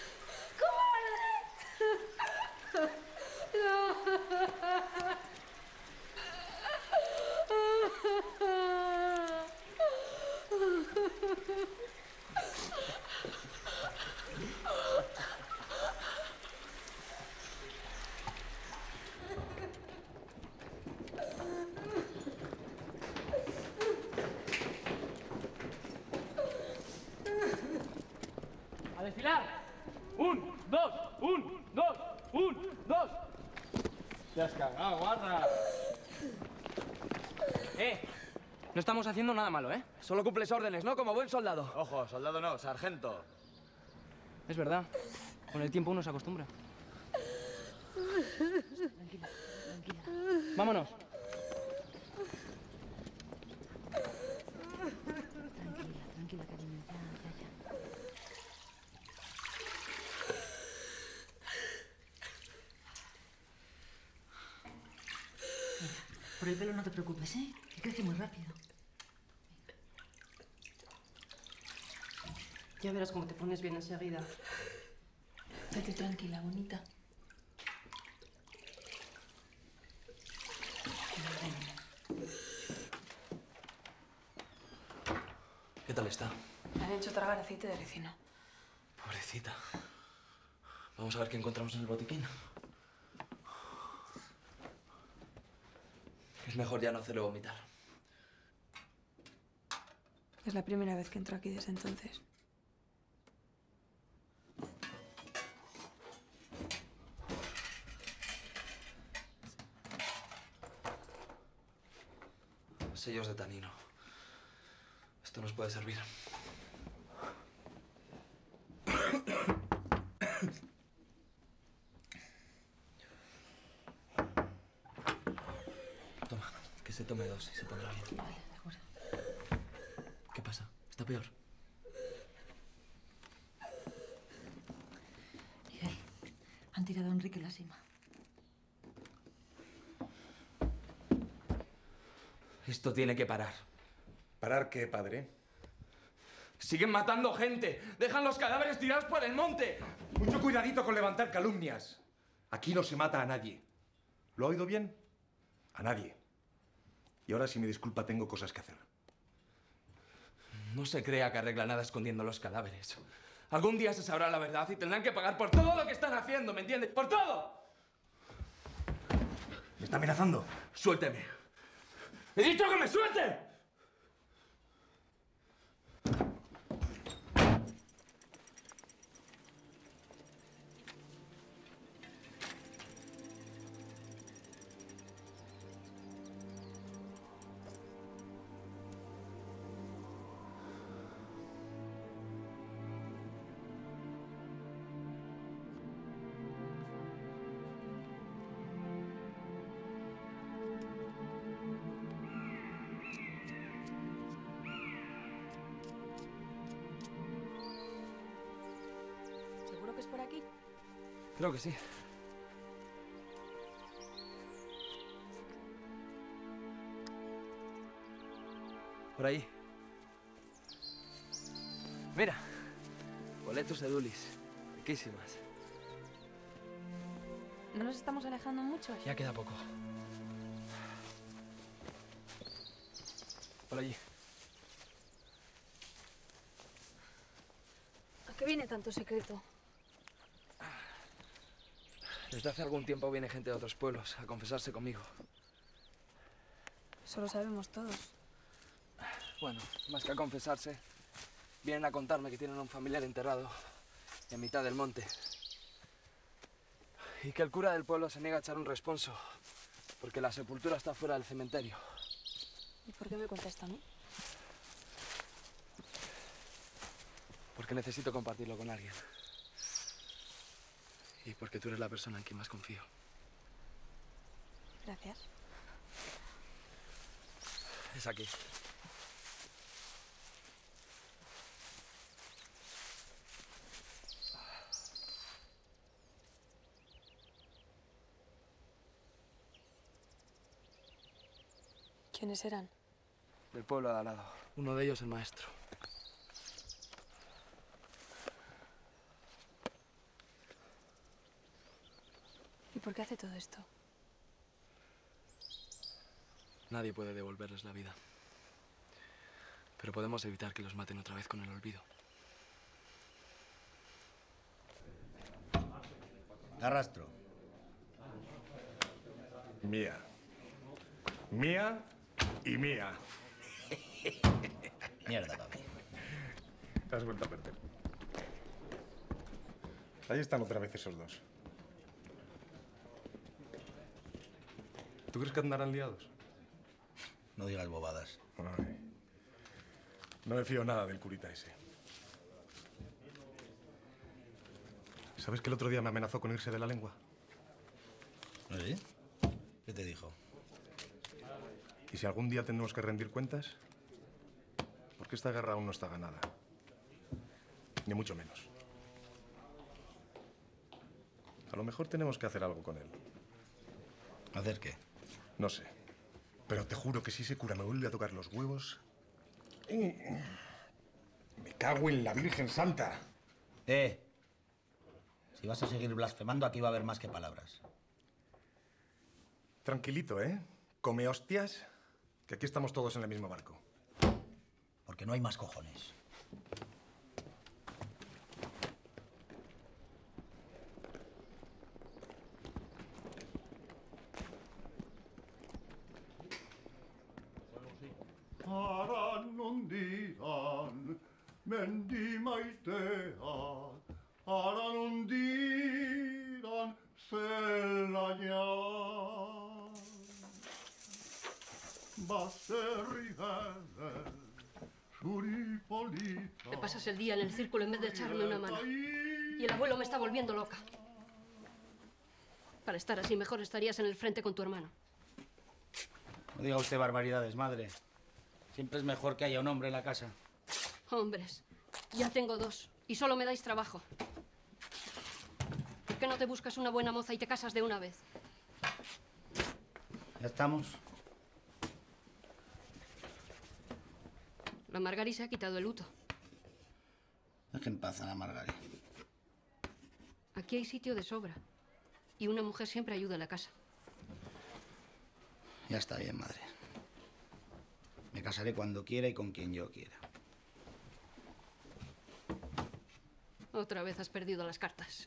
¡A desfilar! ¡Un, dos, un, dos, un, dos! Te has cagado, guarda. ¡Eh! No estamos haciendo nada malo, ¿eh? Solo cumples órdenes, ¿no? Como buen soldado. Ojo, soldado no, sargento. Es verdad. Con el tiempo uno se acostumbra. Tranquila, tranquila. Vámonos. Tranquila, tranquila, cariño. Ya, ya, ya. Mira, por el pelo no te preocupes, ¿eh? Que crece muy rápido. Ya verás cómo te pones bien enseguida. Estate tranquila, bonita. ¿Qué tal está? Me han hecho tragar aceite de ricino. Pobrecita. Vamos a ver qué encontramos en el botiquín. Es mejor ya no hacerlo vomitar. Es la primera vez que entro aquí desde entonces. Sellos de tanino. Esto nos puede servir. Toma, que se tome dos y se pondrá bien. Vale, de acuerdo. ¿Qué pasa? ¿Está peor? Miguel, han tirado a Enrique la cima. Esto tiene que parar. ¿Parar qué, padre? ¡Siguen matando gente! ¡Dejan los cadáveres tirados por el monte! Mucho cuidadito con levantar calumnias. Aquí no se mata a nadie. ¿Lo ha oído bien? A nadie. Y ahora, si me disculpa, tengo cosas que hacer. No se crea que arregla nada escondiendo los cadáveres. Algún día se sabrá la verdad y tendrán que pagar por todo lo que están haciendo, ¿me entiendes? ¡Por todo! ¿Me está amenazando? Suélteme. ¡He dicho que me suelte! ¿Seguro que es por aquí? Creo que sí. Por ahí. Mira. Boletus edulis. Riquísimas. ¿No nos estamos alejando mucho? Ya queda poco. Por allí. ¿A qué viene tanto secreto? Desde hace algún tiempo viene gente de otros pueblos a confesarse conmigo. Eso lo sabemos todos. Bueno, más que a confesarse, vienen a contarme que tienen un familiar enterrado en mitad del monte. Y que el cura del pueblo se niega a echar un responso porque la sepultura está fuera del cementerio. ¿Y por qué me cuenta esto a mí? Porque necesito compartirlo con alguien. Y porque tú eres la persona en quien más confío. Gracias. Es aquí. ¿Quiénes eran? Del pueblo de al lado. Uno de ellos el maestro. ¿Y por qué hace todo esto? Nadie puede devolverles la vida. Pero podemos evitar que los maten otra vez con el olvido. Arrastro. Mía. Mía y mía. Mierda, papi. Te has vuelto a perder. Ahí están otra vez esos dos. ¿Tú crees que andarán liados? No digas bobadas. Ay. No me fío nada del curita ese. ¿Sabes que el otro día me amenazó con irse de la lengua? ¿Sí? ¿Qué te dijo? ¿Y si algún día tenemos que rendir cuentas? Porque esta guerra aún no está ganada. Ni mucho menos. A lo mejor tenemos que hacer algo con él. ¿Hacer qué? No sé. Pero te juro que si ese cura me vuelve a tocar los huevos... Me cago en la Virgen Santa. Eh. Si vas a seguir blasfemando, aquí va a haber más que palabras. Tranquilito, ¿eh? Come hostias, que aquí estamos todos en el mismo barco. Porque no hay más cojones. Aranondiran, mendimaitean, aranondiran, zelañan. Baserrigen, suripolita. Te pasas el día en el círculo en vez de echarme una mano. Y el abuelo me está volviendo loca. Para estar así, mejor estarías en el frente con tu hermano. No diga usted barbaridades, madre. Siempre es mejor que haya un hombre en la casa. Hombres, ya tengo dos. Y solo me dais trabajo. ¿Por qué no te buscas una buena moza y te casas de una vez? Ya estamos. La Margari se ha quitado el luto. Deje en paz a la Margari. Aquí hay sitio de sobra. Y una mujer siempre ayuda en la casa. Ya está bien, madre. Me casaré cuando quiera y con quien yo quiera. Otra vez has perdido las cartas.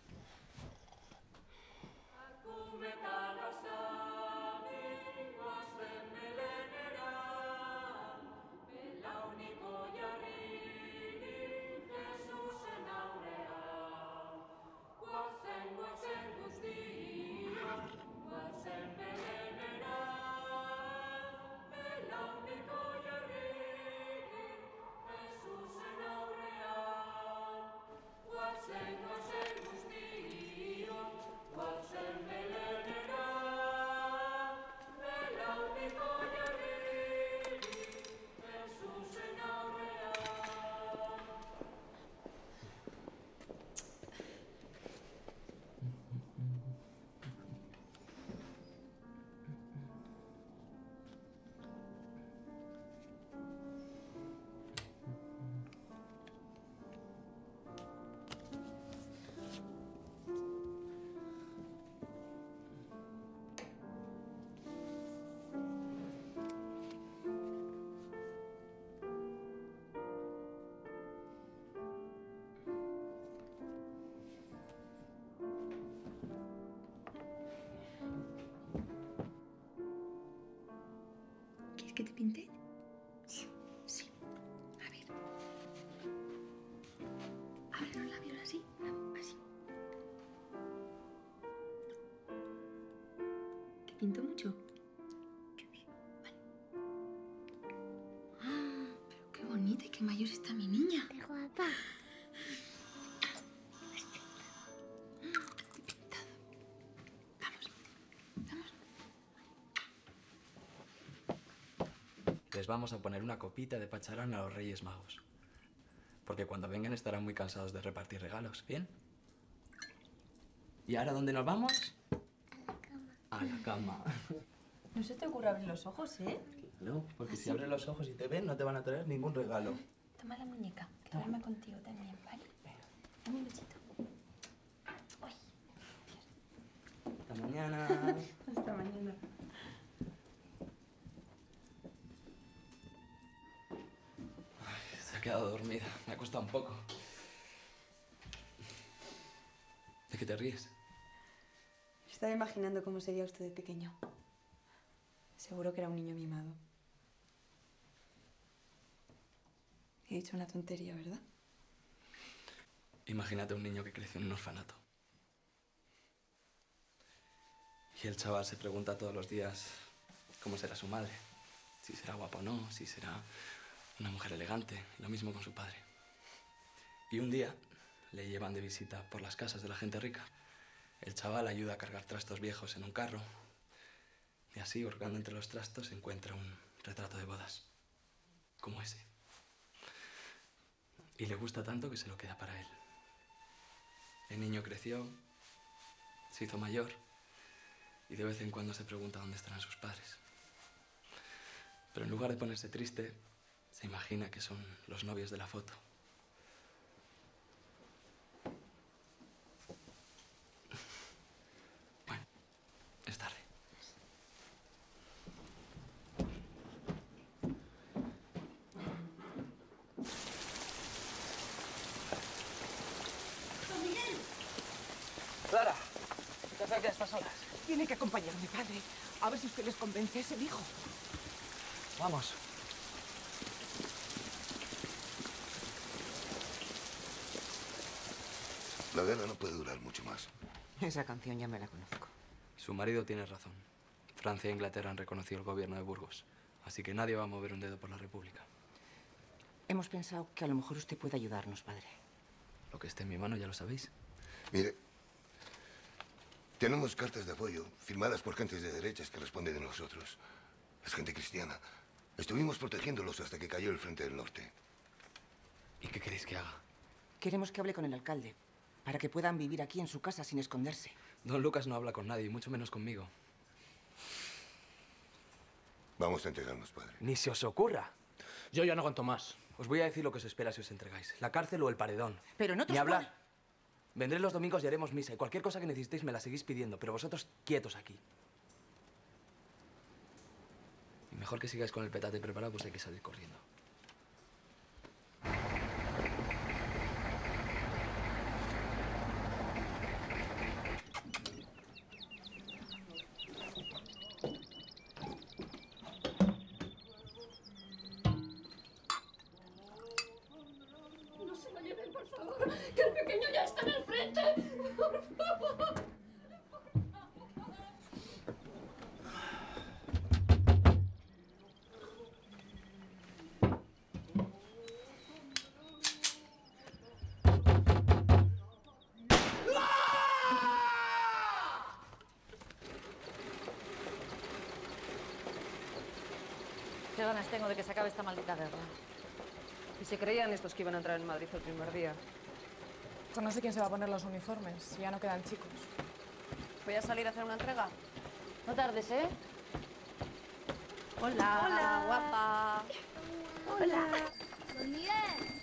Guazen, guazen guztiok, guazen belenera. que te pinte? Sí. Sí. A ver. Abre los labios así. No, así. ¿Te pinto mucho? Vale. Ah, pero qué bonita y qué mayor está mi niña. Qué guapa. Les vamos a poner una copita de pacharán a los Reyes Magos. Porque cuando vengan estarán muy cansados de repartir regalos, ¿bien? ¿Y ahora dónde nos vamos? A la cama. No se te ocurre abrir los ojos, ¿eh? No, porque ¿Ah, si sí? abres los ojos y te ven, no te van a traer ningún regalo. Toma la muñeca, que duerme contigo también, ¿vale? Dame un besito. Uy. Hasta mañana. Hasta mañana. Se ha quedado dormida. Me ha costado un poco. ¿De qué te ríes? Estaba imaginando cómo sería usted de pequeño. Seguro que era un niño mimado. He dicho una tontería, ¿verdad? Imagínate un niño que creció en un orfanato. Y el chaval se pregunta todos los días cómo será su madre. Si será guapa o no, si será una mujer elegante. Lo mismo con su padre. Y un día le llevan de visita por las casas de la gente rica. El chaval ayuda a cargar trastos viejos en un carro. Y así, hurgando entre los trastos, encuentra un retrato de bodas. Como ese. Y le gusta tanto que se lo queda para él. El niño creció, se hizo mayor y de vez en cuando se pregunta dónde estarán sus padres. Pero en lugar de ponerse triste, se imagina que son los novios de la foto. Bueno, es tarde. Clara, ¿qué haces aquí a estas horas? Tiene que acompañarme, padre. A ver si usted les convence a ese hijo. Vamos. La guerra no puede durar mucho más. Esa canción ya me la conozco. Su marido tiene razón. Francia e Inglaterra han reconocido el gobierno de Burgos, así que nadie va a mover un dedo por la República. Hemos pensado que a lo mejor usted puede ayudarnos, padre. Lo que esté en mi mano ya lo sabéis. Mire, tenemos cartas de apoyo firmadas por gentes de derechas que responden de nosotros. Es gente cristiana. Estuvimos protegiéndolos hasta que cayó el Frente del Norte. ¿Y qué queréis que haga? Queremos que hable con el alcalde, para que puedan vivir aquí en su casa sin esconderse. Don Lucas no habla con nadie, mucho menos conmigo. Vamos a entregarnos, padre. Ni se os ocurra. Yo ya no aguanto más. Os voy a decir lo que os espera si os entregáis. La cárcel o el paredón. Pero no te Ni hablar. Vendré los domingos y haremos misa. Y cualquier cosa que necesitéis me la seguís pidiendo. Pero vosotros quietos aquí. Y mejor que sigáis con el petate preparado, pues hay que salir corriendo. No se lo lleven, por favor, que el pequeño ya está en el frente. Por favor. Qué ganas tengo de que se acabe esta maldita guerra. ¿Y se creían estos que iban a entrar en Madrid el primer día? Pues no sé quién se va a poner los uniformes, si ya no quedan chicos. ¿Voy a salir a hacer una entrega? No tardes, ¿eh? Hola. Hola. Guapa. Hola. Don Miguel.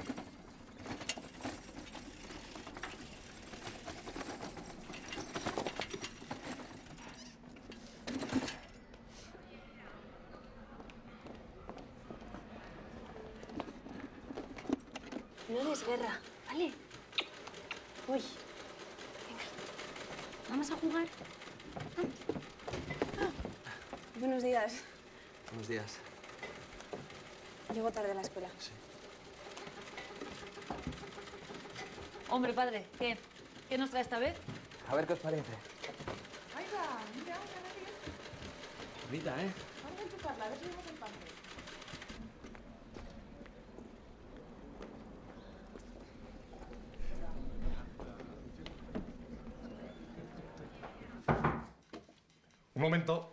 No des guerra, ¿vale? Uy. Venga. ¿Vamos a jugar? Ah. Buenos días. Buenos días. Llego tarde a la escuela. Sí. Hombre, padre, ¿qué? ¿Qué nos trae esta vez? A ver qué os parece. Ahí va, mira, mira, Bonita, ¿eh? vamos a enchufarla, a ver si vemos el pan. Un momento.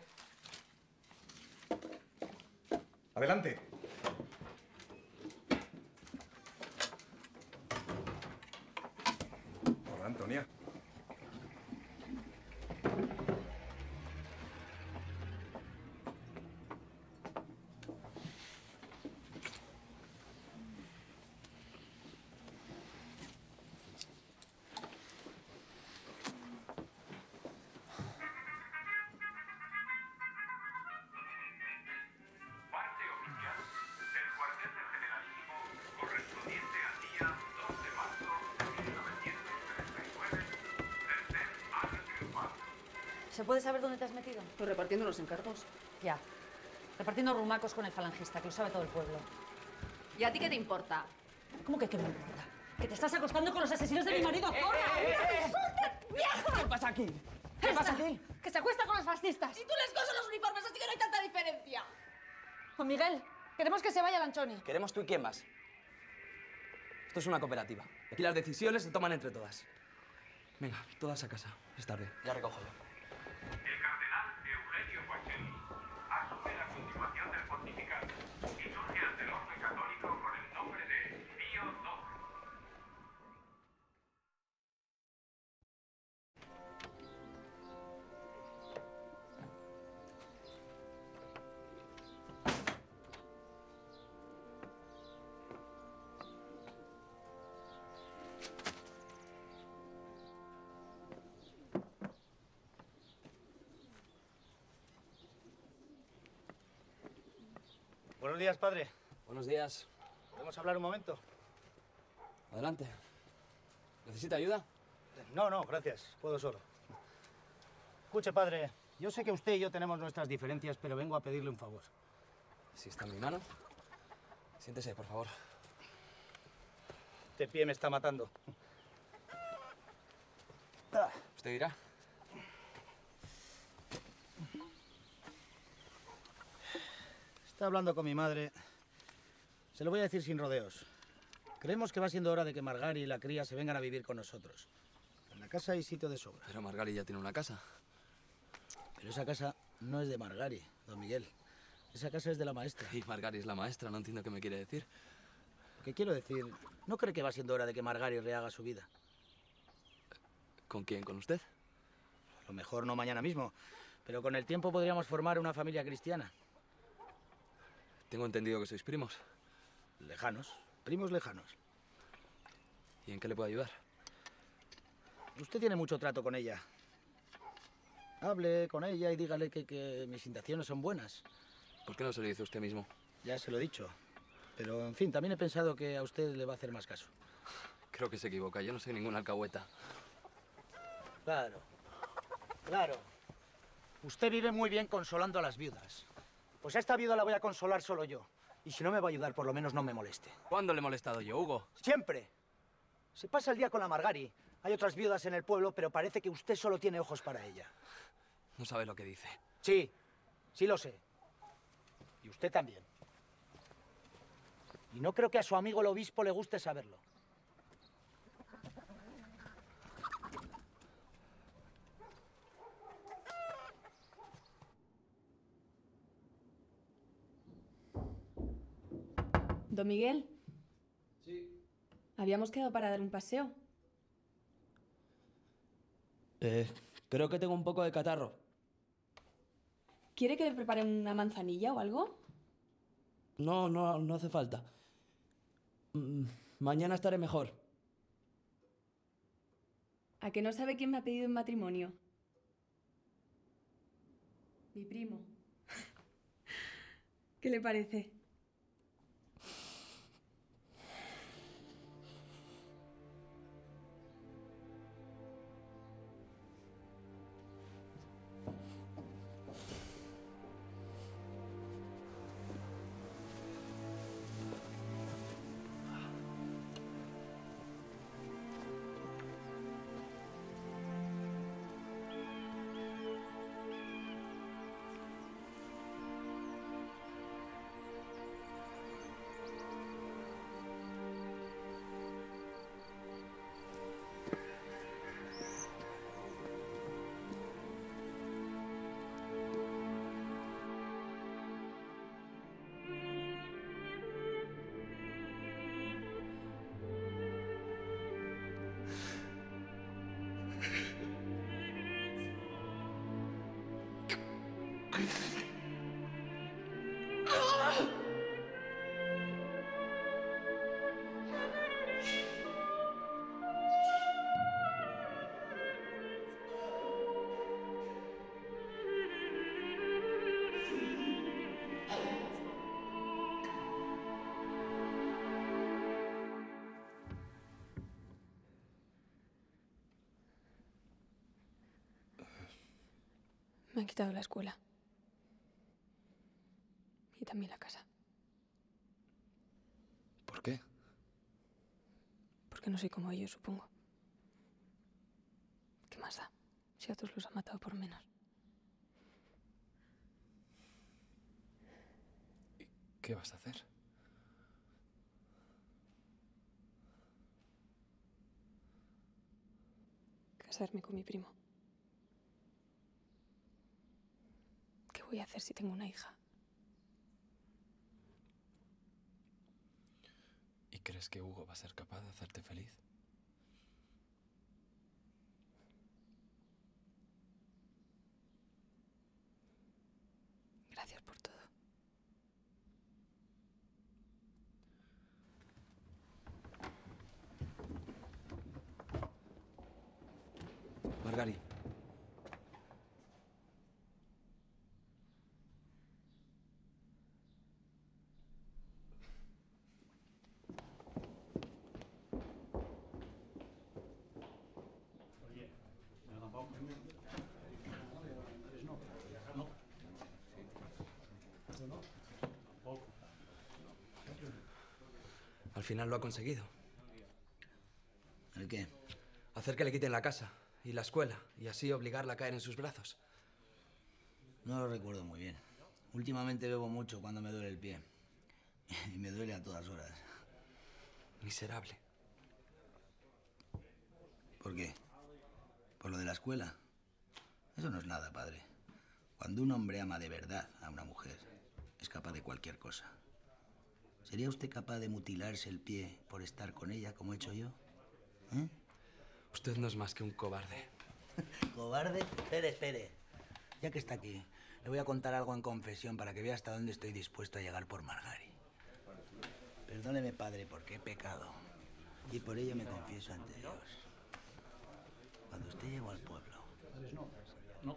Adelante. Hola, Antonia. ¿Se puede saber dónde te has metido? Pues repartiendo los encargos. Ya. Repartiendo rumacos con el falangista, que lo sabe todo el pueblo. ¿Y a ti qué te importa? ¿Cómo que qué me importa? ¿Que te estás acostando con los asesinos de mi marido? eh, ¡Zorra! eh, eh, eh. ¡Vieja! ¿Qué pasa aquí? ¿Qué Esta, pasa aquí? ¡Que se acuesta con los fascistas! Y tú les cosas los uniformes, así que no hay tanta diferencia. Juan Miguel, queremos que se vaya Lanchoni. Queremos tú y quién más. Esto es una cooperativa. Aquí las decisiones se toman entre todas. Venga, todas a casa. Es tarde. Ya recojo yo. El cardenal Eugenio Pacelli asume la continuación del pontificado y surge ante el orden católico con el nombre de Pío doce. Buenos días, padre. Buenos días. ¿Podemos hablar un momento? Adelante. ¿Necesita ayuda? No, no, gracias. Puedo solo. Escuche, padre. Yo sé que usted y yo tenemos nuestras diferencias, pero vengo a pedirle un favor. Si está en mi mano. Siéntese, por favor. Este pie me está matando. Usted dirá. Está hablando con mi madre. Se lo voy a decir sin rodeos. Creemos que va siendo hora de que Margari y la cría se vengan a vivir con nosotros. En la casa hay sitio de sobra. Pero Margari ya tiene una casa. Pero esa casa no es de Margari, don Miguel. Esa casa es de la maestra. Y Margari es la maestra, no entiendo qué me quiere decir. ¿Qué quiero decir? ¿No cree que va siendo hora de que Margari rehaga su vida? ¿Con quién? ¿Con usted? A lo mejor no mañana mismo, pero con el tiempo podríamos formar una familia cristiana. Tengo entendido que sois primos. Lejanos, primos lejanos. ¿Y en qué le puedo ayudar? Usted tiene mucho trato con ella. Hable con ella y dígale que, que mis intenciones son buenas. ¿Por qué no se lo dice usted mismo? Ya se lo he dicho. Pero, en fin, también he pensado que a usted le va a hacer más caso. Creo que se equivoca. Yo no soy ninguna alcahueta. Claro, claro. Usted vive muy bien consolando a las viudas. Pues a esta viuda la voy a consolar solo yo. Y si no me va a ayudar, por lo menos no me moleste. ¿Cuándo le he molestado yo, Hugo? Siempre. Se pasa el día con la Margari. Hay otras viudas en el pueblo, pero parece que usted solo tiene ojos para ella. No sabe lo que dice. Sí, sí lo sé. Y usted también. Y no creo que a su amigo el obispo le guste saberlo. Don Miguel. Sí. Habíamos quedado para dar un paseo. Eh, creo que tengo un poco de catarro. ¿Quiere que le prepare una manzanilla o algo? No, no, no hace falta. Mm, mañana estaré mejor. ¿A que no sabe quién me ha pedido en matrimonio? Mi primo. ¿Qué le parece? Me han quitado la escuela. Y también la casa. ¿Por qué? Porque no soy como ellos, supongo. ¿Qué más da? Si a otros los han matado por menos. ¿Y qué vas a hacer? Casarme con mi primo. ¿Qué voy a hacer si tengo una hija? ¿Y crees que Hugo va a ser capaz de hacerte feliz? Gracias por todo. Margari. Al final lo ha conseguido. ¿El qué? Hacer que le quiten la casa y la escuela y así obligarla a caer en sus brazos. No lo recuerdo muy bien. Últimamente bebo mucho cuando me duele el pie. Y me duele a todas horas. Miserable. ¿Por qué? ¿Por lo de la escuela? Eso no es nada, padre. Cuando un hombre ama de verdad a una mujer, es capaz de cualquier cosa. ¿Sería usted capaz de mutilarse el pie por estar con ella, como he hecho yo? ¿Eh? Usted no es más que un cobarde. ¿Cobarde? Espere, espere. Ya que está aquí, le voy a contar algo en confesión para que vea hasta dónde estoy dispuesto a llegar por Margari. Perdóneme, padre, porque he pecado. Y por ello me confieso ante Dios. Cuando usted llegó al pueblo... No.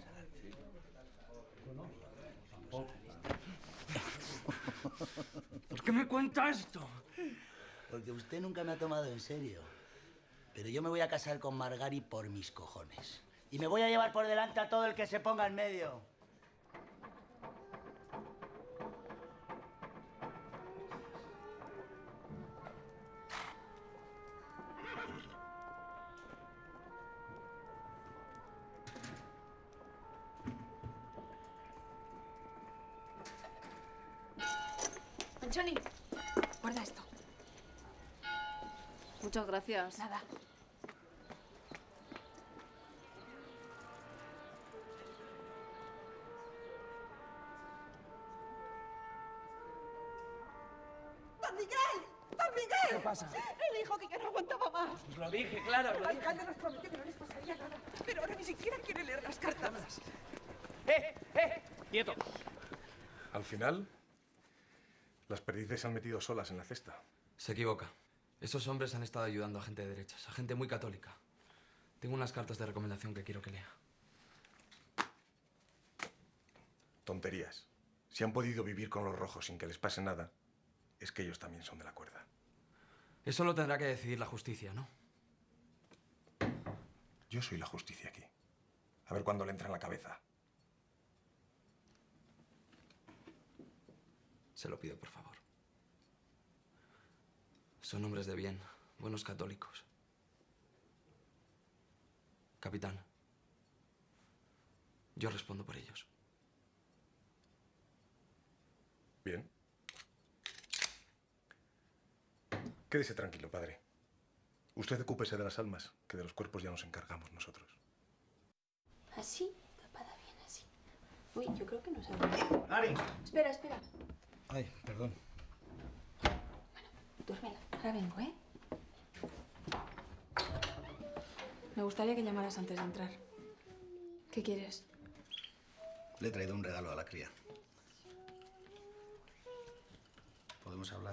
¿Por qué me cuenta esto? Porque usted nunca me ha tomado en serio. Pero yo me voy a casar con Margari por mis cojones. Y me voy a llevar por delante a todo el que se ponga en medio. Anchoni, guarda esto. Muchas gracias. Nada. ¡Don Miguel! ¡Don Miguel! ¿Qué pasa? El hijo que ya no aguantaba más. Os lo dije, Clara, os El lo dije. alcalde nos prometió que no les pasaría nada, pero ahora ni siquiera quiere leer las cartas. ¡Eh! ¡Eh! ¡Quieto! Al final, las perdices se han metido solas en la cesta. Se equivoca. Esos hombres han estado ayudando a gente de derechas, a gente muy católica. Tengo unas cartas de recomendación que quiero que lea. Tonterías. Si han podido vivir con los rojos sin que les pase nada, es que ellos también son de la cuerda. Eso lo tendrá que decidir la justicia, ¿no? Yo soy la justicia aquí. A ver cuándo le entra en la cabeza. Se lo pido, por favor. Son hombres de bien, buenos católicos. Capitán, yo respondo por ellos. Bien. Quédese tranquilo, padre. Usted ocúpese de las almas, que de los cuerpos ya nos encargamos nosotros. Así, tapada bien, así. Uy, yo creo que no sabemos. ¡Ari! Espera, espera. Ay, perdón. Duérmela. Ahora vengo, ¿eh? Me gustaría que llamaras antes de entrar. ¿Qué quieres? Le he traído un regalo a la cría. ¿Podemos hablar?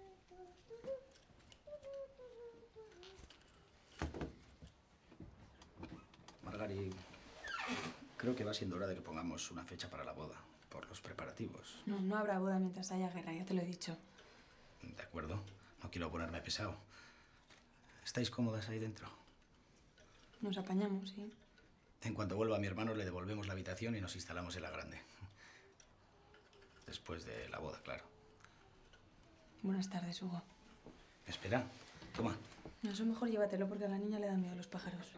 Margari, creo que va siendo hora de que pongamos una fecha para la boda, por los preparativos. No, no habrá boda mientras haya guerra, ya te lo he dicho. De acuerdo, no quiero ponerme pesado. ¿Estáis cómodas ahí dentro? Nos apañamos, ¿sí? En cuanto vuelva mi hermano, le devolvemos la habitación y nos instalamos en la grande. Después de la boda, claro. Buenas tardes, Hugo. Espera, toma. No, eso mejor llévatelo porque a la niña le dan miedo los pájaros.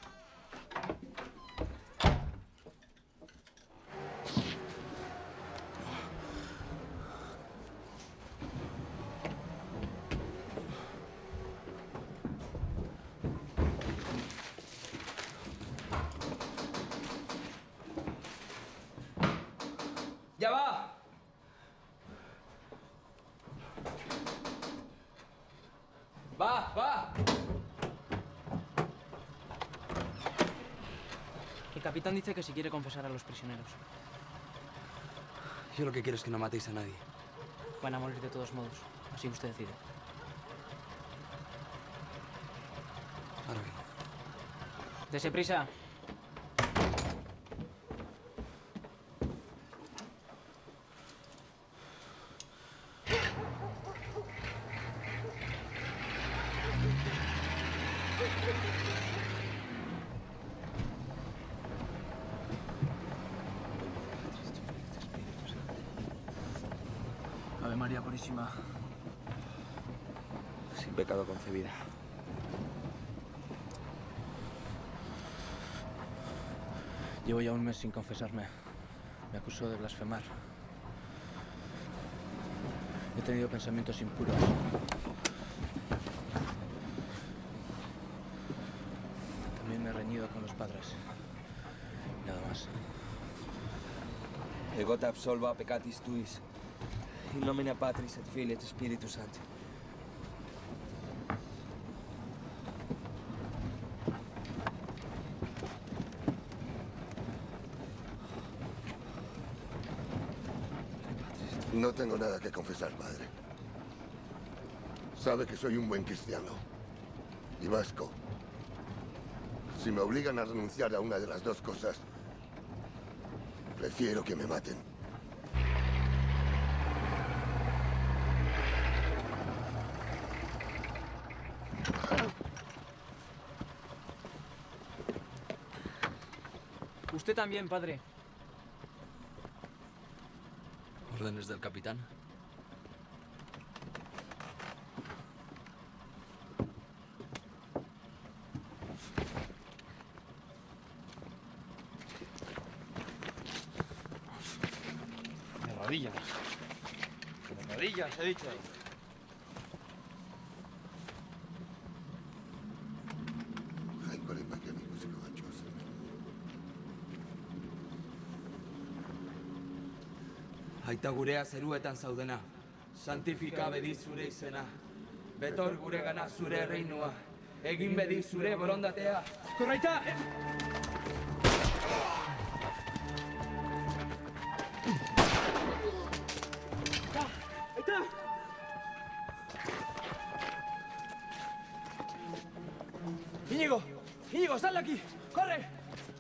¡Ya va! ¡Va, va! El capitán dice que si quiere confesar a los prisioneros. Yo lo que quiero es que no matéis a nadie. Van a morir de todos modos, así usted decide. Ahora vengo. Dese prisa. Ave María Purísima, sin pecado concebida. Llevo ya un mes sin confesarme. Me acusó de blasfemar. He tenido pensamientos impuros. También me he reñido con los padres. Nada más. Ego te absolva peccatis tuis. In nomine Patris et Filii et Spiritus Sancti. No tengo nada que confesar, padre. Sabe que soy un buen cristiano. Y vasco. Si me obligan a renunciar a una de las dos cosas, prefiero que me maten. Usted también, padre. ¿Órdenes del capitán? De rodillas. De rodillas, he dicho. Aita gurea zeruetan zaudena, santifika bedi zure izena. Betor gure gana zure erreinua, egin bedi zure borondatea. Korraita! Aita! Íñigo! Íñigo, sal de aquí! ¡Corre!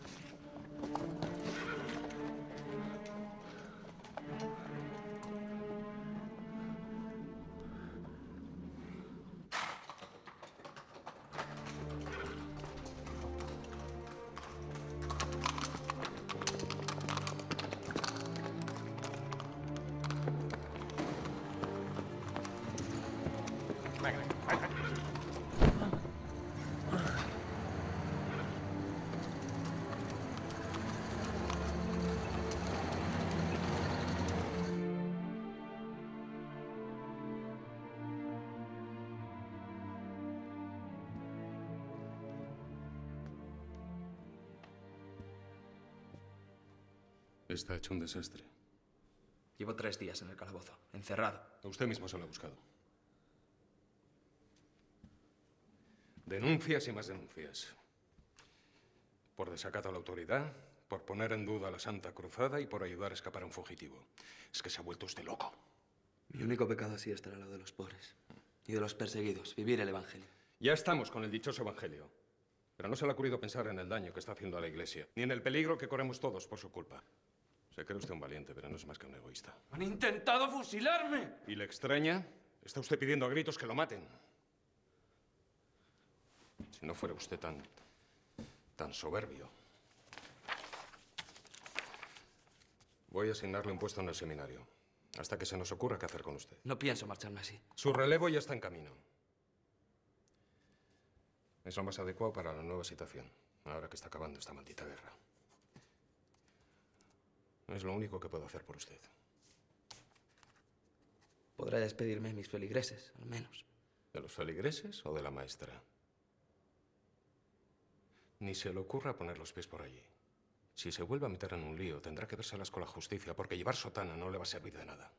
Está hecho un desastre. Llevo tres días en el calabozo, encerrado. Usted mismo se lo ha buscado. Denuncias y más denuncias. Por desacato a la autoridad, por poner en duda la Santa Cruzada y por ayudar a escapar a un fugitivo. Es que se ha vuelto usted loco. Mi único pecado ha sido estar al lado de los pobres y de los perseguidos, vivir el Evangelio. Ya estamos con el dichoso Evangelio. Pero no se le ha ocurrido pensar en el daño que está haciendo a la Iglesia, ni en el peligro que corremos todos por su culpa. Se cree usted un valiente, pero no es más que un egoísta. ¡Han intentado fusilarme! ¿Y le extraña? Está usted pidiendo a gritos que lo maten. Si no fuera usted tan... tan soberbio, Voy a asignarle un puesto en el seminario, hasta que se nos ocurra qué hacer con usted. No pienso marcharme así. Su relevo ya está en camino. Es lo más adecuado para la nueva situación, ahora que está acabando esta maldita guerra. Es lo único que puedo hacer por usted. Podré despedirme de mis feligreses, al menos. ¿De los feligreses o de la maestra? Ni se le ocurra poner los pies por allí. Si se vuelve a meter en un lío, tendrá que vérselas con la justicia, porque llevar sotana no le va a servir de nada.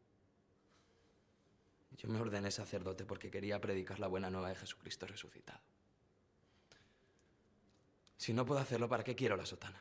Yo me ordené sacerdote porque quería predicar la buena nueva de Jesucristo resucitado. Si no puedo hacerlo, ¿para qué quiero la sotana?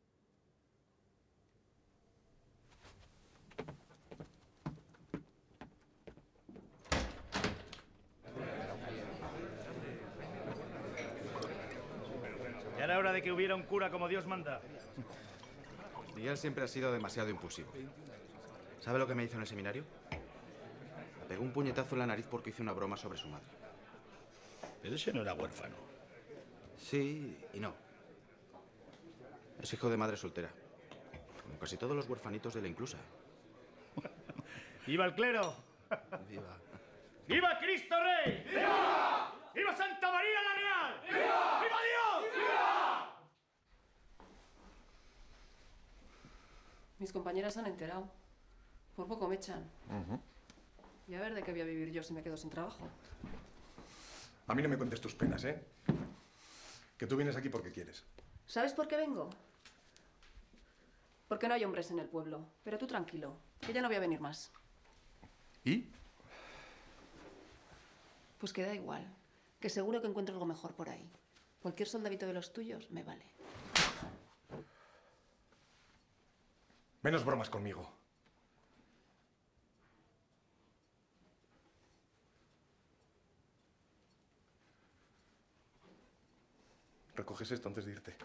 Ya era hora de que hubiera un cura como Dios manda. Miguel siempre ha sido demasiado impulsivo. ¿Sabe lo que me hizo en el seminario? Me pegó un puñetazo en la nariz porque hice una broma sobre su madre. Pero ese no era huérfano. Sí y no. Es hijo de madre soltera. Como casi todos los huerfanitos de la inclusa. ¡Viva el clero! ¡Viva! ¡Viva Cristo Rey! ¡Viva! ¡Viva Santa María la Real! ¡Viva! ¡Viva Dios! ¡Viva! Mis compañeras se han enterado. Por poco me echan. Uh-huh. Y a ver de qué voy a vivir yo si me quedo sin trabajo. A mí no me cuentes tus penas, ¿eh? Que tú vienes aquí porque quieres. ¿Sabes por qué vengo? Porque no hay hombres en el pueblo. Pero tú tranquilo, que ya no voy a venir más. ¿Y? Pues que da igual. Que seguro que encuentro algo mejor por ahí. Cualquier soldadito de los tuyos me vale. Menos bromas conmigo. Recoges esto antes de irte.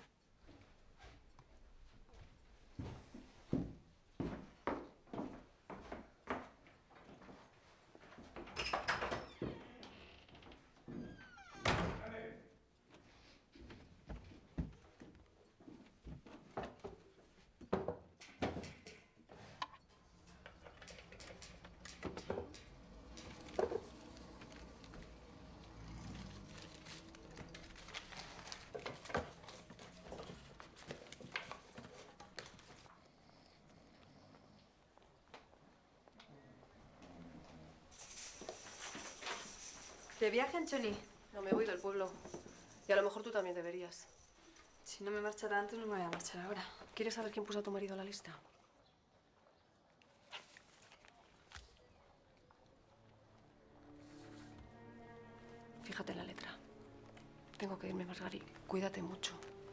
¿De viaje, Ancholi? No me voy del pueblo. Y a lo mejor tú también deberías. Si no me marchara antes, no me voy a marchar ahora. ¿Quieres saber quién puso a tu marido en la lista? Fíjate en la letra. Tengo que irme, Margari. Cuídate mucho.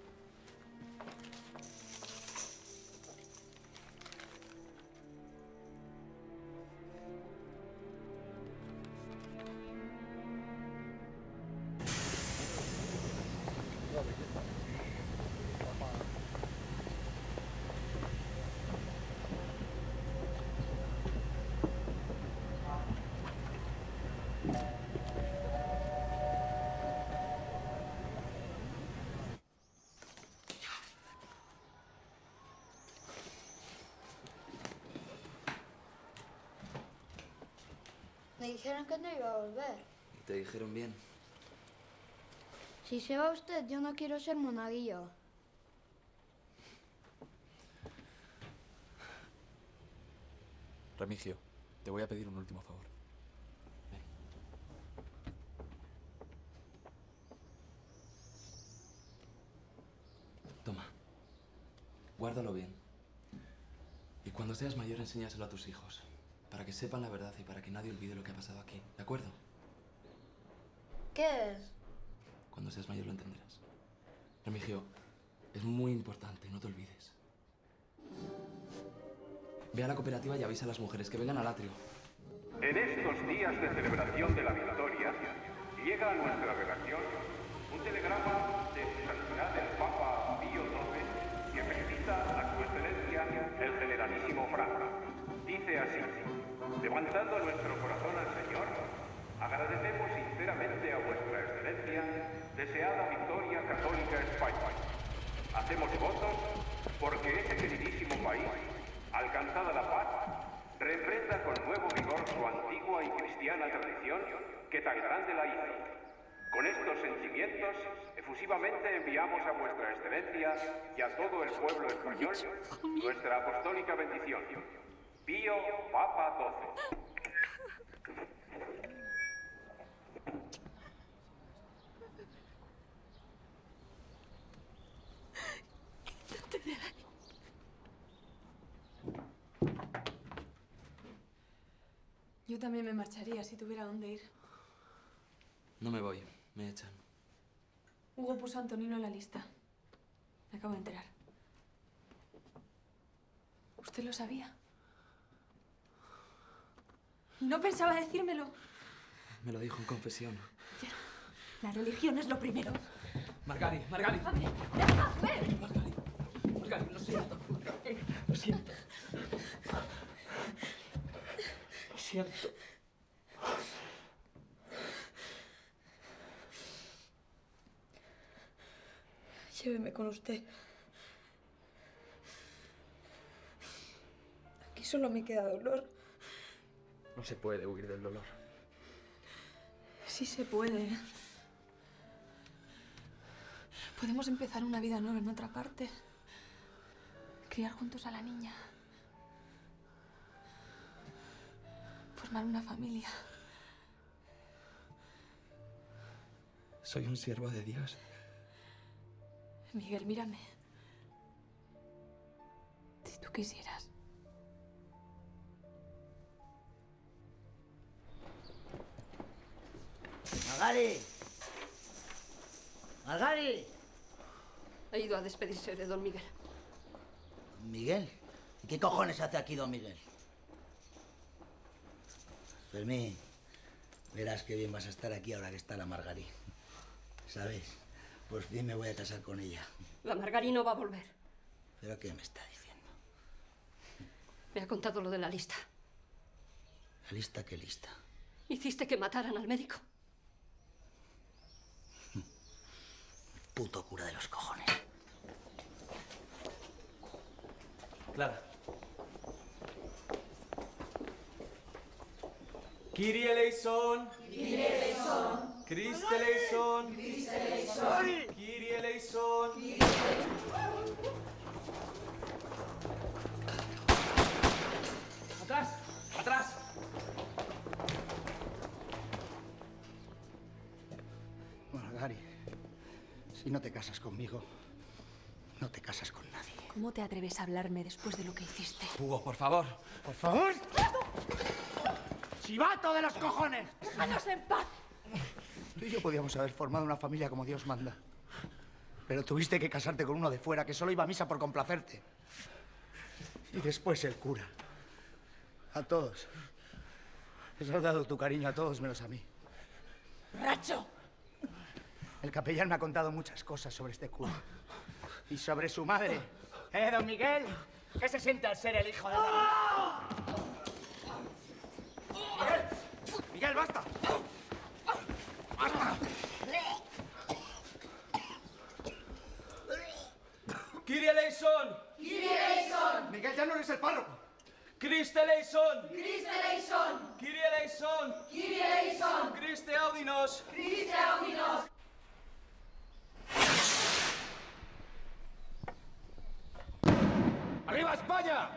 Me dijeron que no iba a volver. ¿Y te dijeron bien? Si se va usted, yo no quiero ser monaguillo. Remigio, te voy a pedir un último favor. Ven. Toma. Guárdalo bien. Y cuando seas mayor, enséñaselo a tus hijos. Para que sepan la verdad y para que nadie olvide lo que ha pasado aquí. ¿De acuerdo? ¿Qué es? Cuando seas mayor lo entenderás. Remigio, es muy importante, no te olvides. Ve a la cooperativa y avisa a las mujeres que vengan al atrio. En estos días de celebración de la victoria, llega a nuestra redacción un telegrama de su santidad el Papa Pío doce que felicita a su excelencia el generalísimo Franco. Dice así: levantando nuestro corazón al Señor, agradecemos sinceramente a vuestra excelencia deseada victoria católica España. Hacemos votos porque ese queridísimo país alcanzada la paz, reprenda con nuevo vigor su antigua y cristiana tradición que tan grande la hizo. Con estos sentimientos, efusivamente enviamos a vuestra excelencia y a todo el pueblo español nuestra apostólica bendición. Pío Papa doce. Yo también me marcharía si tuviera dónde ir. No me voy, me echan. Hugo puso a Antonino en la lista. Me acabo de enterar. ¿Usted lo sabía? ¿Y no pensaba decírmelo? Me lo dijo en confesión. La religión es lo primero. Margari, Margari. Déjame, déjame. Margari, Margari, lo siento. Lo siento. Lo siento. Lléveme con usted. Aquí solo me queda dolor. No se puede huir del dolor. Sí se puede. Podemos empezar una vida nueva en otra parte. Criar juntos a la niña. Formar una familia. Soy un siervo de Dios. Miguel, mírame. Si tú quisieras. ¡Margari! ¡Margari! Ha ido a despedirse de don Miguel. ¿Miguel? ¿Y qué cojones hace aquí don Miguel? Fermín, verás qué bien vas a estar aquí ahora que está la Margari. ¿Sabes? Por fin me voy a casar con ella. La Margari no va a volver. ¿Pero qué me está diciendo? Me ha contado lo de la lista. ¿La lista qué lista? Hiciste que mataran al médico. Puto cura de los cojones. Clara. Kyrie eleison. Kyrie eleison. Christe eleison. Christe eleison. Kyrie eleison. ¡Atrás! ¡Atrás! Margari, si no te casas conmigo, no te casas con nadie. ¿Cómo te atreves a hablarme después de lo que hiciste? Hugo, por favor. ¿Por favor? ¡Chivato de los cojones! ¡Déjanos en paz! Tú y yo podíamos haber formado una familia como Dios manda. Pero tuviste que casarte con uno de fuera que solo iba a misa por complacerte. Y después el cura. A todos. Les has dado tu cariño a todos menos a mí. ¡Racho! El capellán me ha contado muchas cosas sobre este cura. Y sobre su madre. ¿Eh, don Miguel? ¿Qué se siente al ser el hijo de la... ¡Miguel! ¡Miguel, basta! ¡Basta! Kyrie eleison. Kyrie eleison. Miguel, ya no eres el párroco. Christe eleison. Christe eleison. Kyrie eleison. Kyrie eleison. Christe audinos. Christe audinos. ¡Arriba España!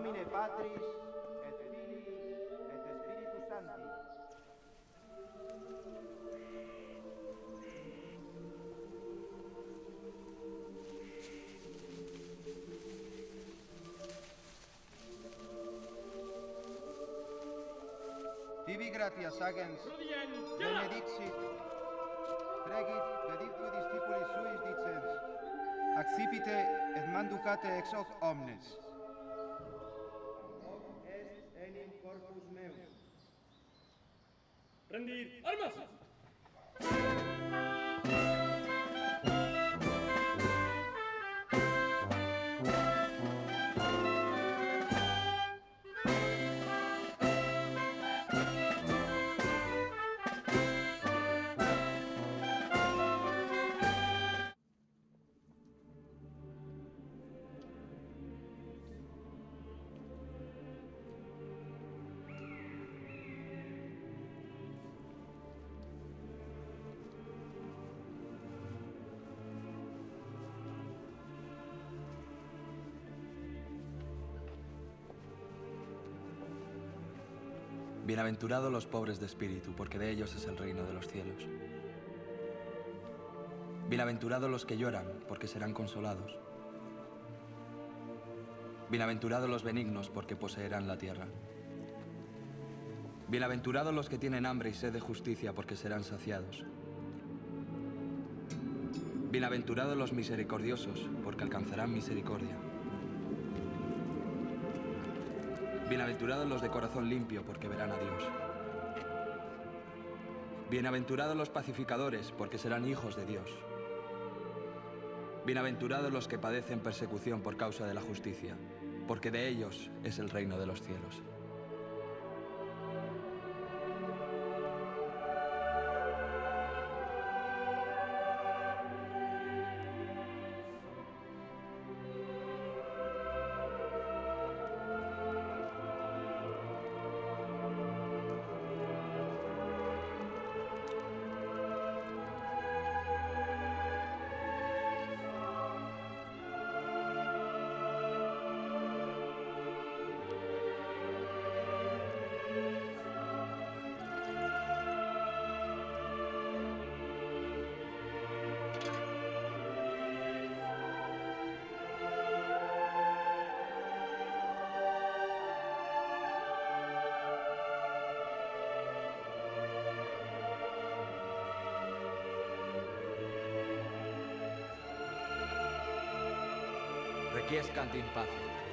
nomine Patris et Filii et Spiritus Sancti. Tibi gratias agens benedixit, fregit peditque discipulis suis dicens, accipite et manducate ex hoc omnes. Hoc est enim corpus meum. Rendir armas. Bienaventurados los pobres de espíritu, porque de ellos es el reino de los cielos. Bienaventurados los que lloran, porque serán consolados. Bienaventurados los benignos, porque poseerán la tierra. Bienaventurados los que tienen hambre y sed de justicia, porque serán saciados. Bienaventurados los misericordiosos, porque alcanzarán misericordia. Bienaventurados los de corazón limpio, porque verán a Dios. Bienaventurados los pacificadores, porque serán hijos de Dios. Bienaventurados los que padecen persecución por causa de la justicia, porque de ellos es el reino de los cielos. Requiescant in pace.